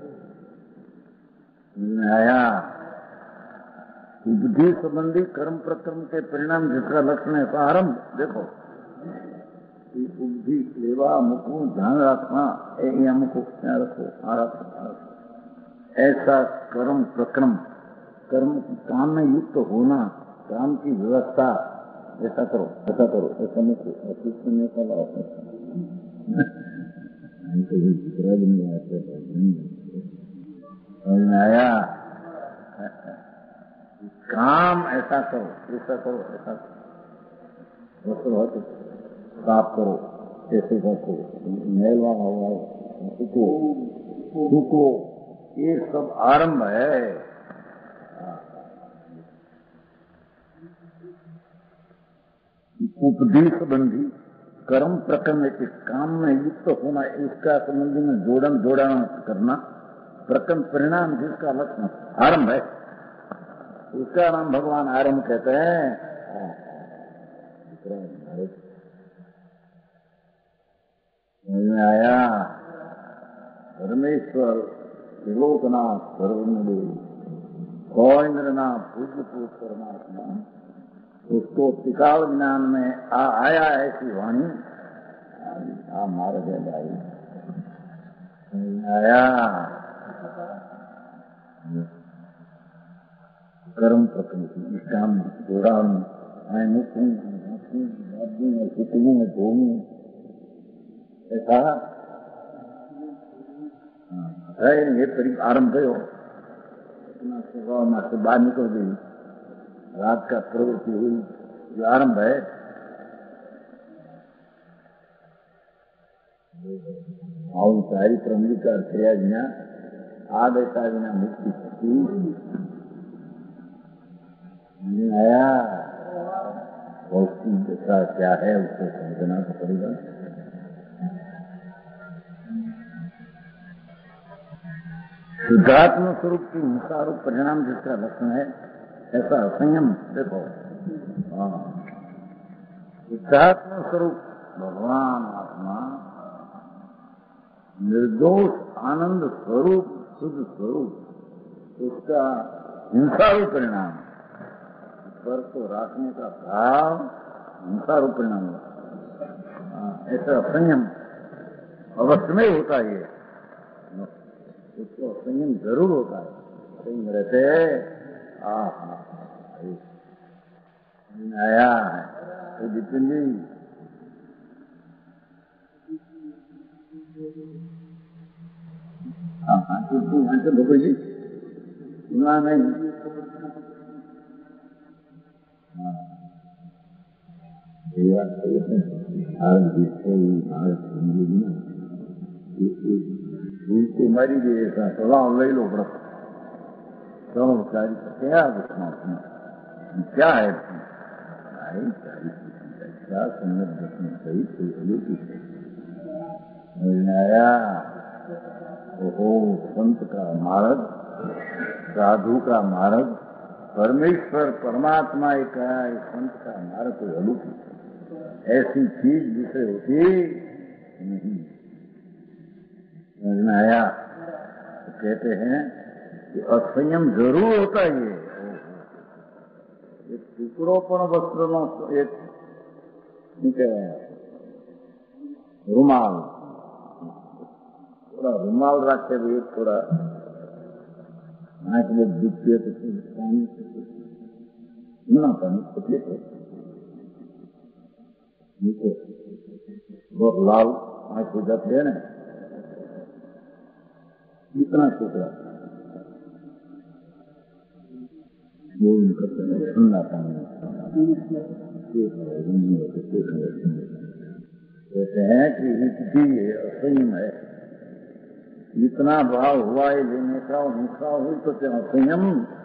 नहीं आया बुद्धि संबंधी कर्म प्रक्रम के परिणाम जिसका लक्षण है आरंभ देखो बुद्धि सेवा मुको ध्यान रखना मुको रखो ऐसा कर्म प्रक्रम कर्म काम में युक्त होना काम की व्यवस्था ऐसा करो ऐसा नहीं आया काम ऐसा करो ऐसा साफ करो ऐसे रखो मेलवा हुआ सुखो ये सब आरंभ है उपदेश संबंधी कर्म प्रकरण के काम में युक्त होना इसका संबंधी में जोड़न करना प्रकरण परिणाम जिसका लक्षण आरंभ है उसका नाम भगवान आरंभ कहते हैं आया परमेश्वर त्रिलोकनाथ सर्वदेव गौइंद्रनाथ पूज्य परमात्मा उसको त्रिकाल ज्ञान में आया ऐसी वाणी मार्ग है भाई आया कर्म प्रकृति इस काम जोड़ा ऐसा है ये आरंभ हो से बाहर निकल गई रात का प्रवृत्ति हुई जो आरंभ है આવું ચારિત્ર અંગીકાર થયા વિના આ દશા વિના મુક્તિ થતી आया उसकी दशा क्या है उसको समझना तो पड़ेगा शुद्धात्म स्वरूप की हिंसारूप परिणाम जिसका लक्षण है ऐसा असंयम देखो शुद्धात्म स्वरूप भगवान आत्मा निर्दोष आनंद स्वरूप, शुद्ध स्वरूप, उसका हिंसारूप परिणाम, स्वर को राखने का भाव हिंसारूप परिणाम होता। ऐसा संयम अवश्य में होता है, उसको संयम जरूर होता है। संयम रहते आया है तो जितनी बबू जी सुना नहीं, મારી જે સલાહ લઈ લો પ્રશ્ન क्या क्या है क्या संगत दर्शन सही आया। ओहो, संत का मार्ग, साधु का मार्ग, परमेश्वर परमात्मा एक संत का मार्ग कोई अलौकिक ऐसी चीज दूसरे होती नहीं। आया तो कहते हैं कि असंयम जरूर होता ही है। एक टुकड़ो पण वस्त्रनो एक रुमाल, थोड़ा रुमाल रखे हुए थोड़ा आंख में दुखती है तो पानी ना पानी तकलीफ नीचे बहुत लाल आंख हो जाती है ना, इतना टुकड़ा वो करते हैं ठंडा पानी कहते हैं कि इसकी असंयम है, इतना भाव हुआ है लेने का, हिंसा हुई तो क्या संयम।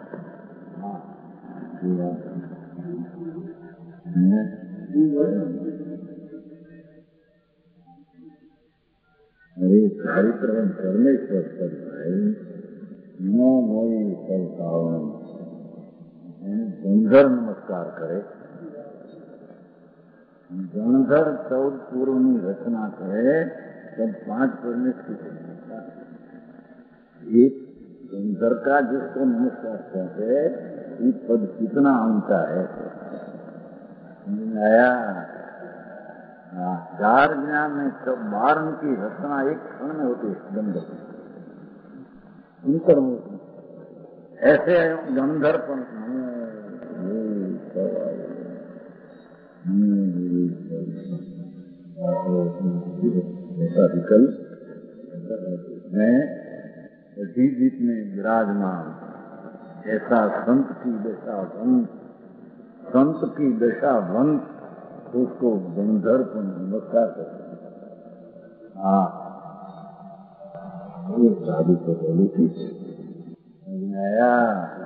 अरे चरित्र परमेश्वर पर भाई नो मोई सब कारण गंधर नमस्कार करे, गंधर 14 पूर्व की रचना करे तब 5 परमेश्वर एक गंधर का जिसको नमस्कार कहते ये पद कितना ऊंचा है। आया चार ज्ञान में 12 की रचना एक क्षण में होती है। गंधर उनकर ऐसे गंधर पर विकल्प में जीत में विराजमान ऐसा संत की दशा वंश, संत की दशा वंश उसको गंधर को नमस्कार करते। ये साधु को बोली थी आया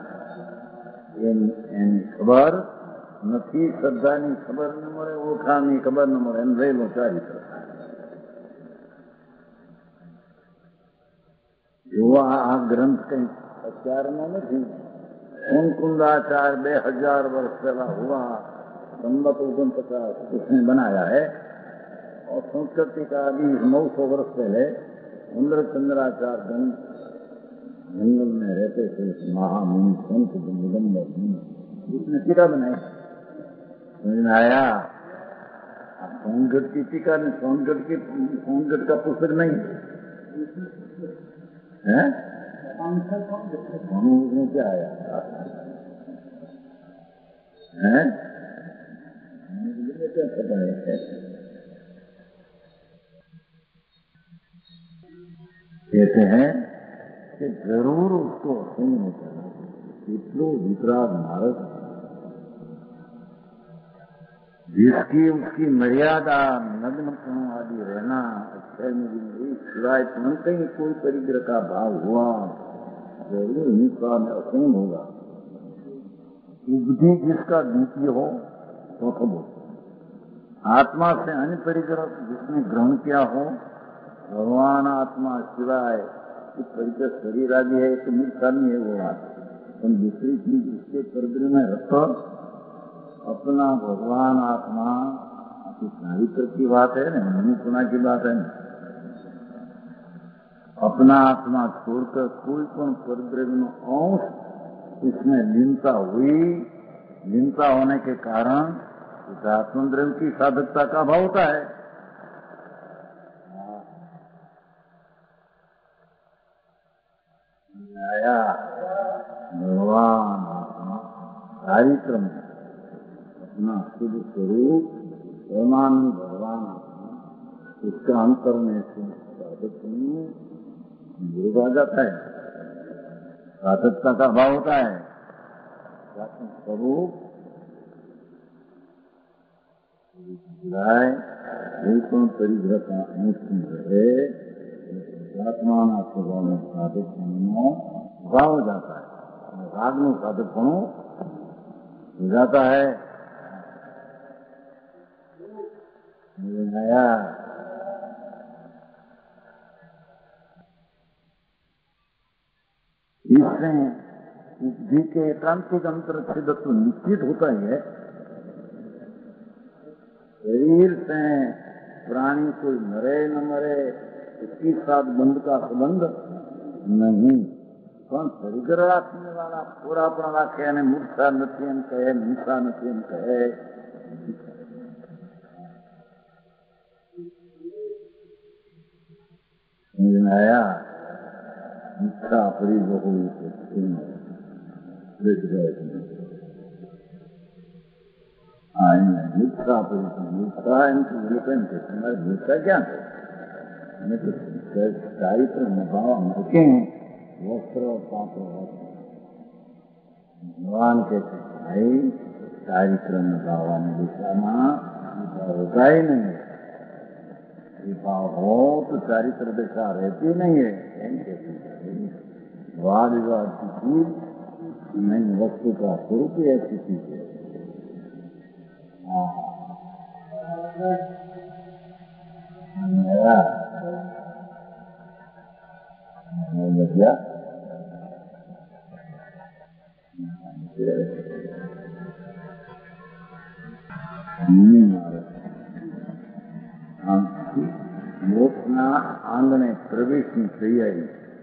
એની ખબર નથી, શ્રદ્ધાની ખબર ન મળે, ઓળખાણની ખબર ન મળે, એમ રહેલો ચારિત્ર જોવા આ ગ્રંથ કઈ અત્યારનો નથી। कुंकुंदाचार्य 2000 वर्ष पहला हुआ, संवत 49 उसने बनाया है, और संस्कृति का अभी 900 वर्ष पहले इंद्रचंद्राचार्य जंगल में रहते थे, महामुनि संत दिगंबर मुनि, उसने टीका बनाई। समझ में आया? सोनगढ़ की टीका ने सोनगढ़ का पुस्तक नहीं है, उसने क्या आया है, क्या पता है। कहते हैं कि जरूर उसको असंयम करना, इतनो वितराग मार्ग जिसकी उसकी मर्यादा नग्न आदि रहना, अक्षय में सिवाय कहीं कोई परिग्रह का भाव हुआ जरूर हिंसा में असंयम होगा। बुद्धि जिसका द्वितीय हो तो आत्मा से अन्य परिग्रह जिसने ग्रहण किया हो, भगवान आत्मा सिवाय परिचय शरीर आदि है तो मिलता नहीं है वो बात, तो दूसरी चीज उसके परिग्रह में रखो अपना भगवान आत्मा चारित्र की बात है ना, मनुष्य की बात है ना। अपना आत्मा छोड़कर कोई पण परद्रव्य अंश इसमें लीनता हुई, लीनता होने के कारण इस आत्मद्रव्य की साधकता का अभाव होता है। आया भगवान चारित्र में अपना शुद्ध स्वरूप परमानंद भगवान आत्मा, इसका अंतर में साधक विरोध आ जाता है, साधकता का अभाव होता है। स्वरूप परिग्रह का अनुष्ठान रहे, आत्मा स्वभाव में साधक भाव हो जाता है, राग में साधक हो जाता है। नया इसमें उपधि के एकांतिक अंतर छेदक तो निश्चित होता ही है। शरीर से प्राणी कोई मरे न मरे इसके साथ बंध का संबंध नहीं, પણ શરીર રાખने वाला पूरा પણ રાખે અને મૂર્છા નથી એમ કહે, હિંસા નથી એમ કહે। समझ में आया? मिथ्या परिग्रह मिथ्या परिग्रह मिथ्या इनकी विलोकन थे, तुम्हारे मिथ्या क्या थे? हमें तो चारित्र निभाव मरके वस्त्र और पात्र भगवान कहते हैं भाई चारित्र निभावानी दिशा में होता ही नहीं है। भाव हो तो चारित्र दिशा रहती नहीं है। वाद विवाद की चीज नहीं, वस्तु का स्वरूप ही ऐसी चीज है। क्या મોક્ષના આંગણે પ્રવેશની તૈયારી,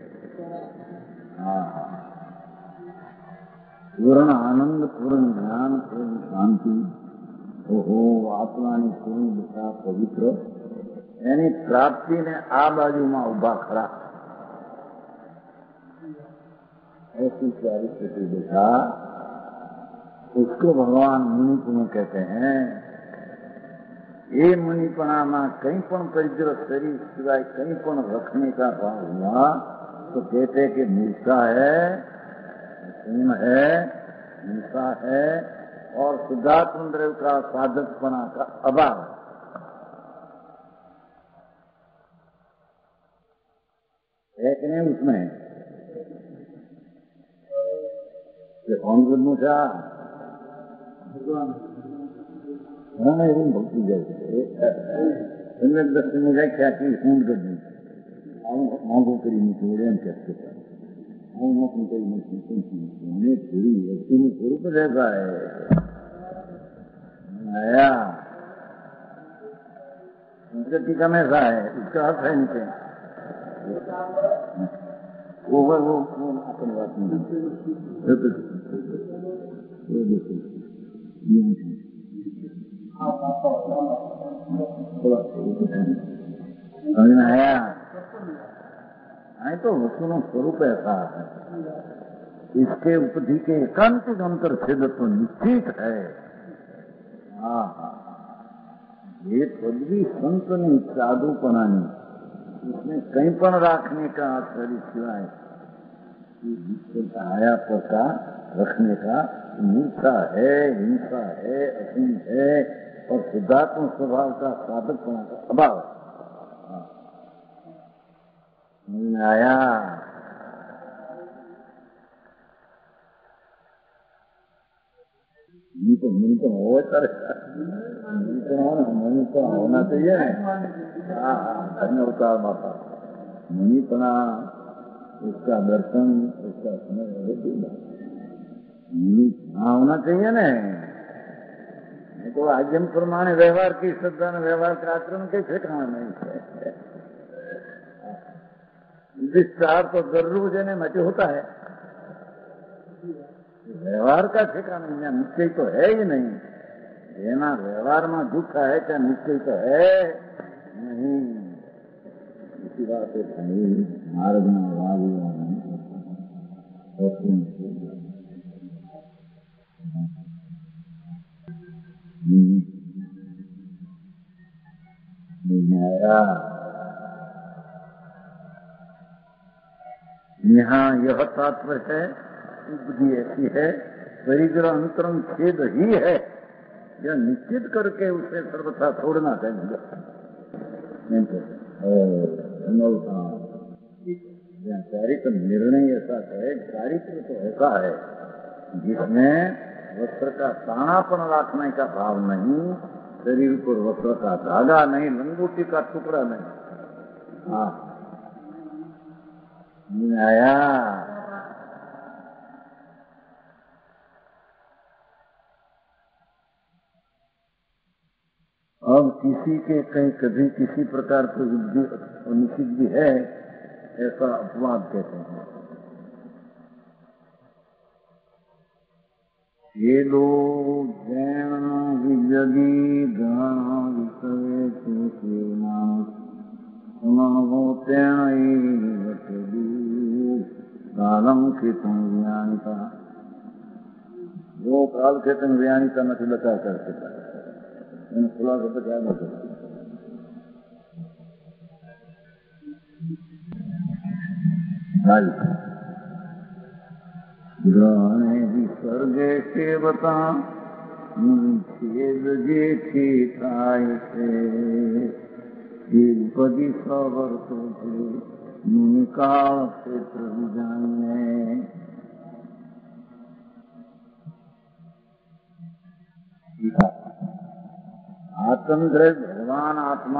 પૂર્ણ આનંદ, પૂર્ણ જ્ઞાન, પૂર્ણ શાંતિ, ઓહો આત્માની પૂર્ણ દિશા પવિત્ર, એની પ્રાપ્તિને આ બાજુમાં ઉભા ખરા। ऐसी चारित्र की दिशा उसको भगवान मुनिपुण कहते हैं। ये मुनिपणा में कहीं पण परिग्रह शरीर सिवाय कहीं पण रखने का भाव हुआ तो कहते कि मूर्छा है, पूर्ण है, हिंसा है और शुद्धात्म द्रव्य का साधकपणा का अभाव है कि नहीं? उसमें कौन सा मूर्छा? हाँ એવું ભક્તિ જાય છે। સંગત દર્શનની વ્યાખ્યાથી ઊંડ ગઢી આવું મોંઘું કરી મૂક્યું એમ કહેતો હું મોકું કરી મૂક્યું મેં પૂરી વ્યક્તિનું સ્વરૂપ રહેતા હે आया संस्कृति का में है, इसका अर्थ है नीचे वो अपन बात नहीं आया तो वस्तुओं स्वरूप ऐसा है, इसके उपधि के एकांतिक अंतर छेद तो निश्चित है। ये पदवी संत नहीं साधुपणानी, इसमें कहीं पण रखने का शरीर सिवाय आया का रखने का मूर्छा है, हिंसा है, असीम है और शुद्धात्म स्वभाव का साधकपणा का अभाव। आया तो होना चाहिए। धन्यवाद बापा। मुनिपना उसका दर्शन उसका समय होना चाहिए ना, तो आजम प्रमाणे व्यवहार की श्रद्धा ने व्यवहार का आचरण के ठिकाना नहीं है। विस्तार तो जरूर जेने मटे होता है, व्यवहार का ठिकाना यहाँ निश्चय तो है ही नहीं। जेना व्यवहार में दुख है क्या निश्चय तो है नहीं। इसी बात है भाई मार्ग में यहाँ यह तात्पर्य है, बुद्धि ऐसी है, परिग्रह अंतरंग खेद ही है, यह निश्चित करके उसे सर्वथा छोड़ना चाहिए। चारित्र निर्णय ऐसा है, चारित्र तो ऐसा है जिसमें वस्त्र का तानापन रखने का भाव नहीं, शरीर पर वस्त्र का धागा नहीं, लंगोटी का टुकड़ा नहीं। हाँ आया। अब किसी के कहीं कभी किसी प्रकार की निषिद्धि है ऐसा अपवाद कहते हैं। ये लोग जैन विजगी गण विषय कालंकृतं ज्ञानिता, वो कालकृतं ज्ञानिता નથી બતા કરતા, એનો ખુલાસો તો ક્યાં નથી। ग्रहणे विसर्गे सेवता छेद जेठी થાય છે ઉપદી સવર્તો છે નિકાળ ક્ષેત્ર વિજાને। आत्मग्रह भगवान आत्मा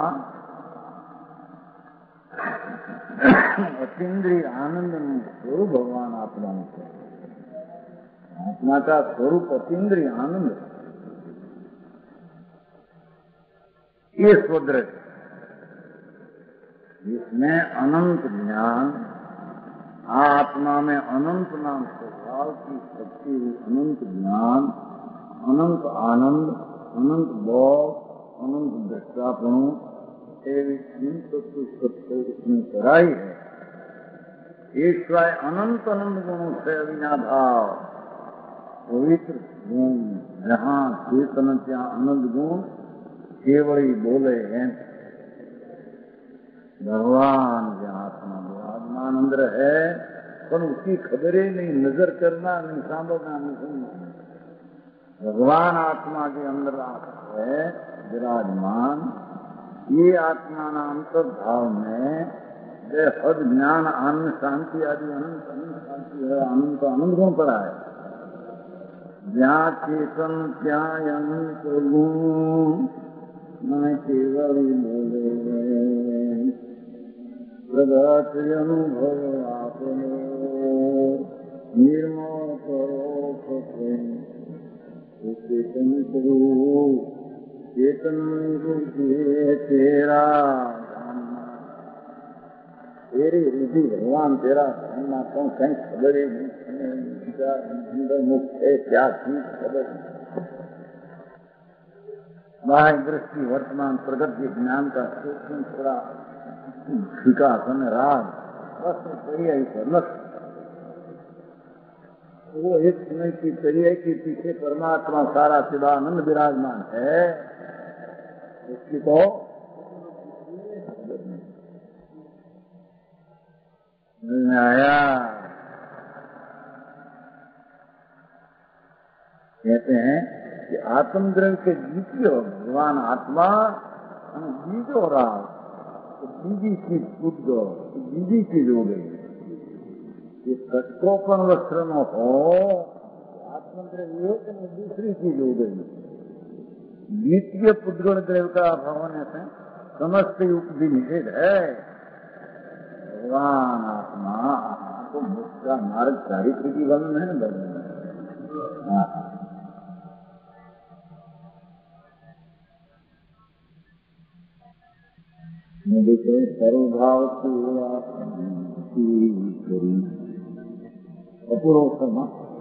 अतीन्द्रिय आनंद स्वरूप भगवान आत्मा है। आत्मा का स्वरूप अतीन्द्रिय आनंद, ये स्वदृढ़, इसमें अनंत ज्ञान, आत्मा में अनंत नाम स्वभाव की शक्ति, अनंत ज्ञान, अनंत आनंद, अनंत बोध, अनंत दृष्टापणु इसमें कराई है। ईश्वर अनंत अनंत गुणों से अविनाभाव पवित्र गुण, जहाँ चेतन ત્યાં अनंत गुण केवल ही बोले हैं। भगवान के आत्मा विराजमान अंदर है, पर उसकी खबर ही नहीं, नजर करना नहीं, सांभरना नहीं, सुनना। भगवान आत्मा के अंदर है विराजमान। ये आत्मा नाम अंतर्भाव में हद ज्ञान आनंद शांति आदि अनंत अनंत शांति है, अनंत आनंद गुण पड़ा है। जहाँ चेतन क्या अनंत गुण न केवल बोले प्रगत अनुभव आपने निर्मल करो चेतन स्वरूप चेतन तेरा तेरी रुधि भगवान तेरा धनना तो कहीं खबर ही नहीं, मुक्त है क्या चीज खबर। बाह्य दृष्टि वर्तमान प्रगत ज्ञान का सूक्ष्म थोड़ा विकास में राग बस चाहिए ही बस। वो एक समय की चाहिए कि पीछे परमात्मा सारा चिदानंद विराजमान है, उसकी तो आया। कहते हैं कि आत्मग्रह के द्वितीय भगवान आत्मा बीजो राग, तो बीजी चीज छूट गो, बीजी चीज हो गई। ये कटकोपन वस्त्र न हो, आत्मग्रह एक में दूसरी चीज हो गई। द्वितीय पुद्गण ग्रह का अभाव होने से समस्त उपधि निषेध है। भगवान आत्मा तो मुक्त का मार्ग चारित्र की वर्णन है ना वर्णन। देखो सर्वभाव की અપૂરો કર્મ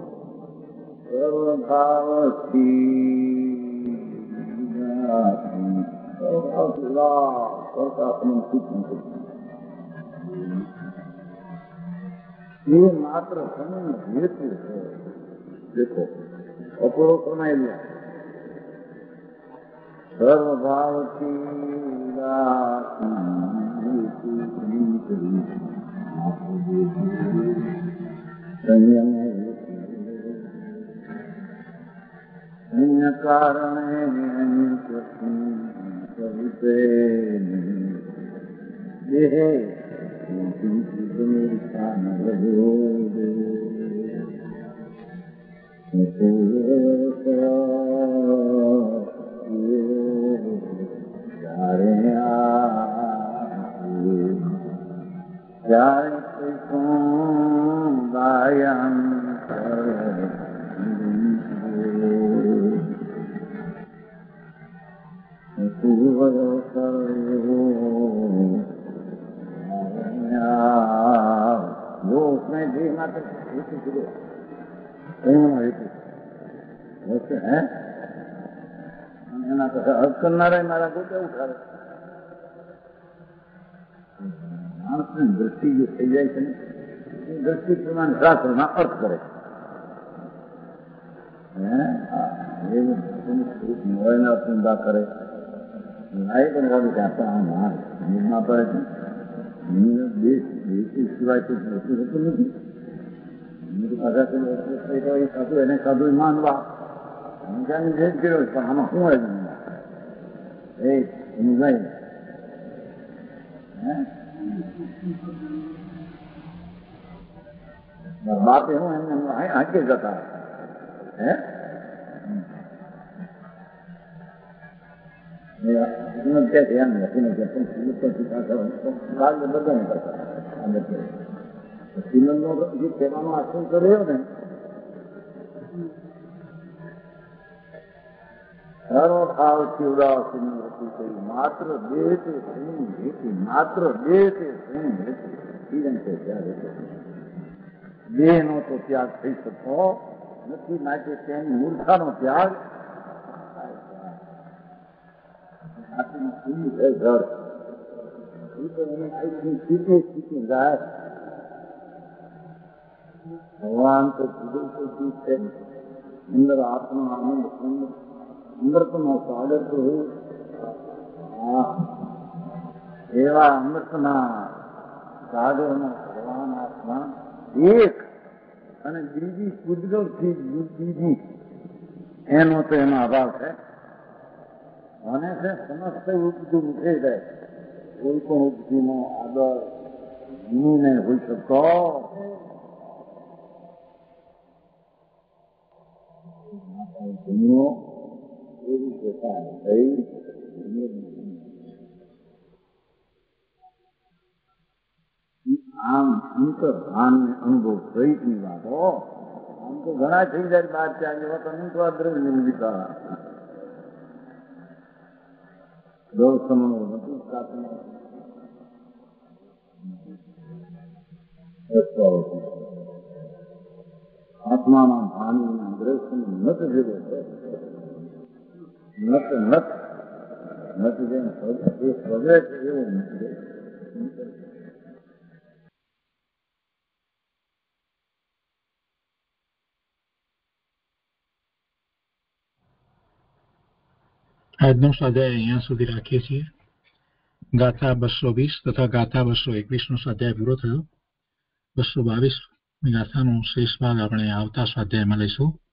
ये मात्र समय हेतु है। देखो अपूरो समय लिया सर्वभाव की संयम अन्य कारण वो उसमें भी मात्र है अर्थ करना मारा गोटे उठा मानस ने दृष्टि जो थी जाए दृष्टि प्रमाण शास्त्र में अर्थ करे चिंता करे नहीं तो वो जाता हूँ निर्मा पड़े सिवाय कुछ वस्तु होती नहीं मेरी भाषा से साधु है साधु मानवा भेद करो हम શું बात हूँ आगे जता है क्या ध्यान रखने के બધા નહીં કરતા શ્રીમંતનો જે કહેવાનો આશ્રમ કર્યો ને સર્વભાવથી ઉદાસીન હતી કઈ માત્ર દેહ તે સ્વયં હેતુ માત્ર દેહ તે સ્વયં હેતુ જીવન છે ત્યારે દેહનો તો ત્યાગ થઈ શકતો નથી માટે તેની મૂર્ખાનો ત્યાગ घर भगवान तो अंदर आत्मा आनंद अमृत नो सागर तो एवा अमृत सागर नो भगवान आत्मा एक અને બીજી કુદરત થી બીજી એનો તો એનો અભાવ છે અને છે સમસ્ત ઉપજી ઉઠે જાય કોઈ પણ ઉપજીનો આદર નહીં હોઈ શકતો એવી જતા આમ અંતર ભાન ને અનુભવ સહિતની વાતો આમ તો ઘણા થઈ જાય બાર ચાર જેવા તો અનંતવા દ્રવ્ય વિતા આત્મા ભાન દ્રશ્ય નત જેવો છે નત નત નત જેમ સ્વજે છે એવું નથી આજનો સ્વાધ્યાય અહીંયા સુધી રાખીએ છીએ. ગાથા 220 તથા ગાથા 221 નો સ્વાધ્યાય પૂરો થયો. 222 ગાથાનો શેષ ભાગ આપણે આવતા સ્વાધ્યાયમાં લઈશું.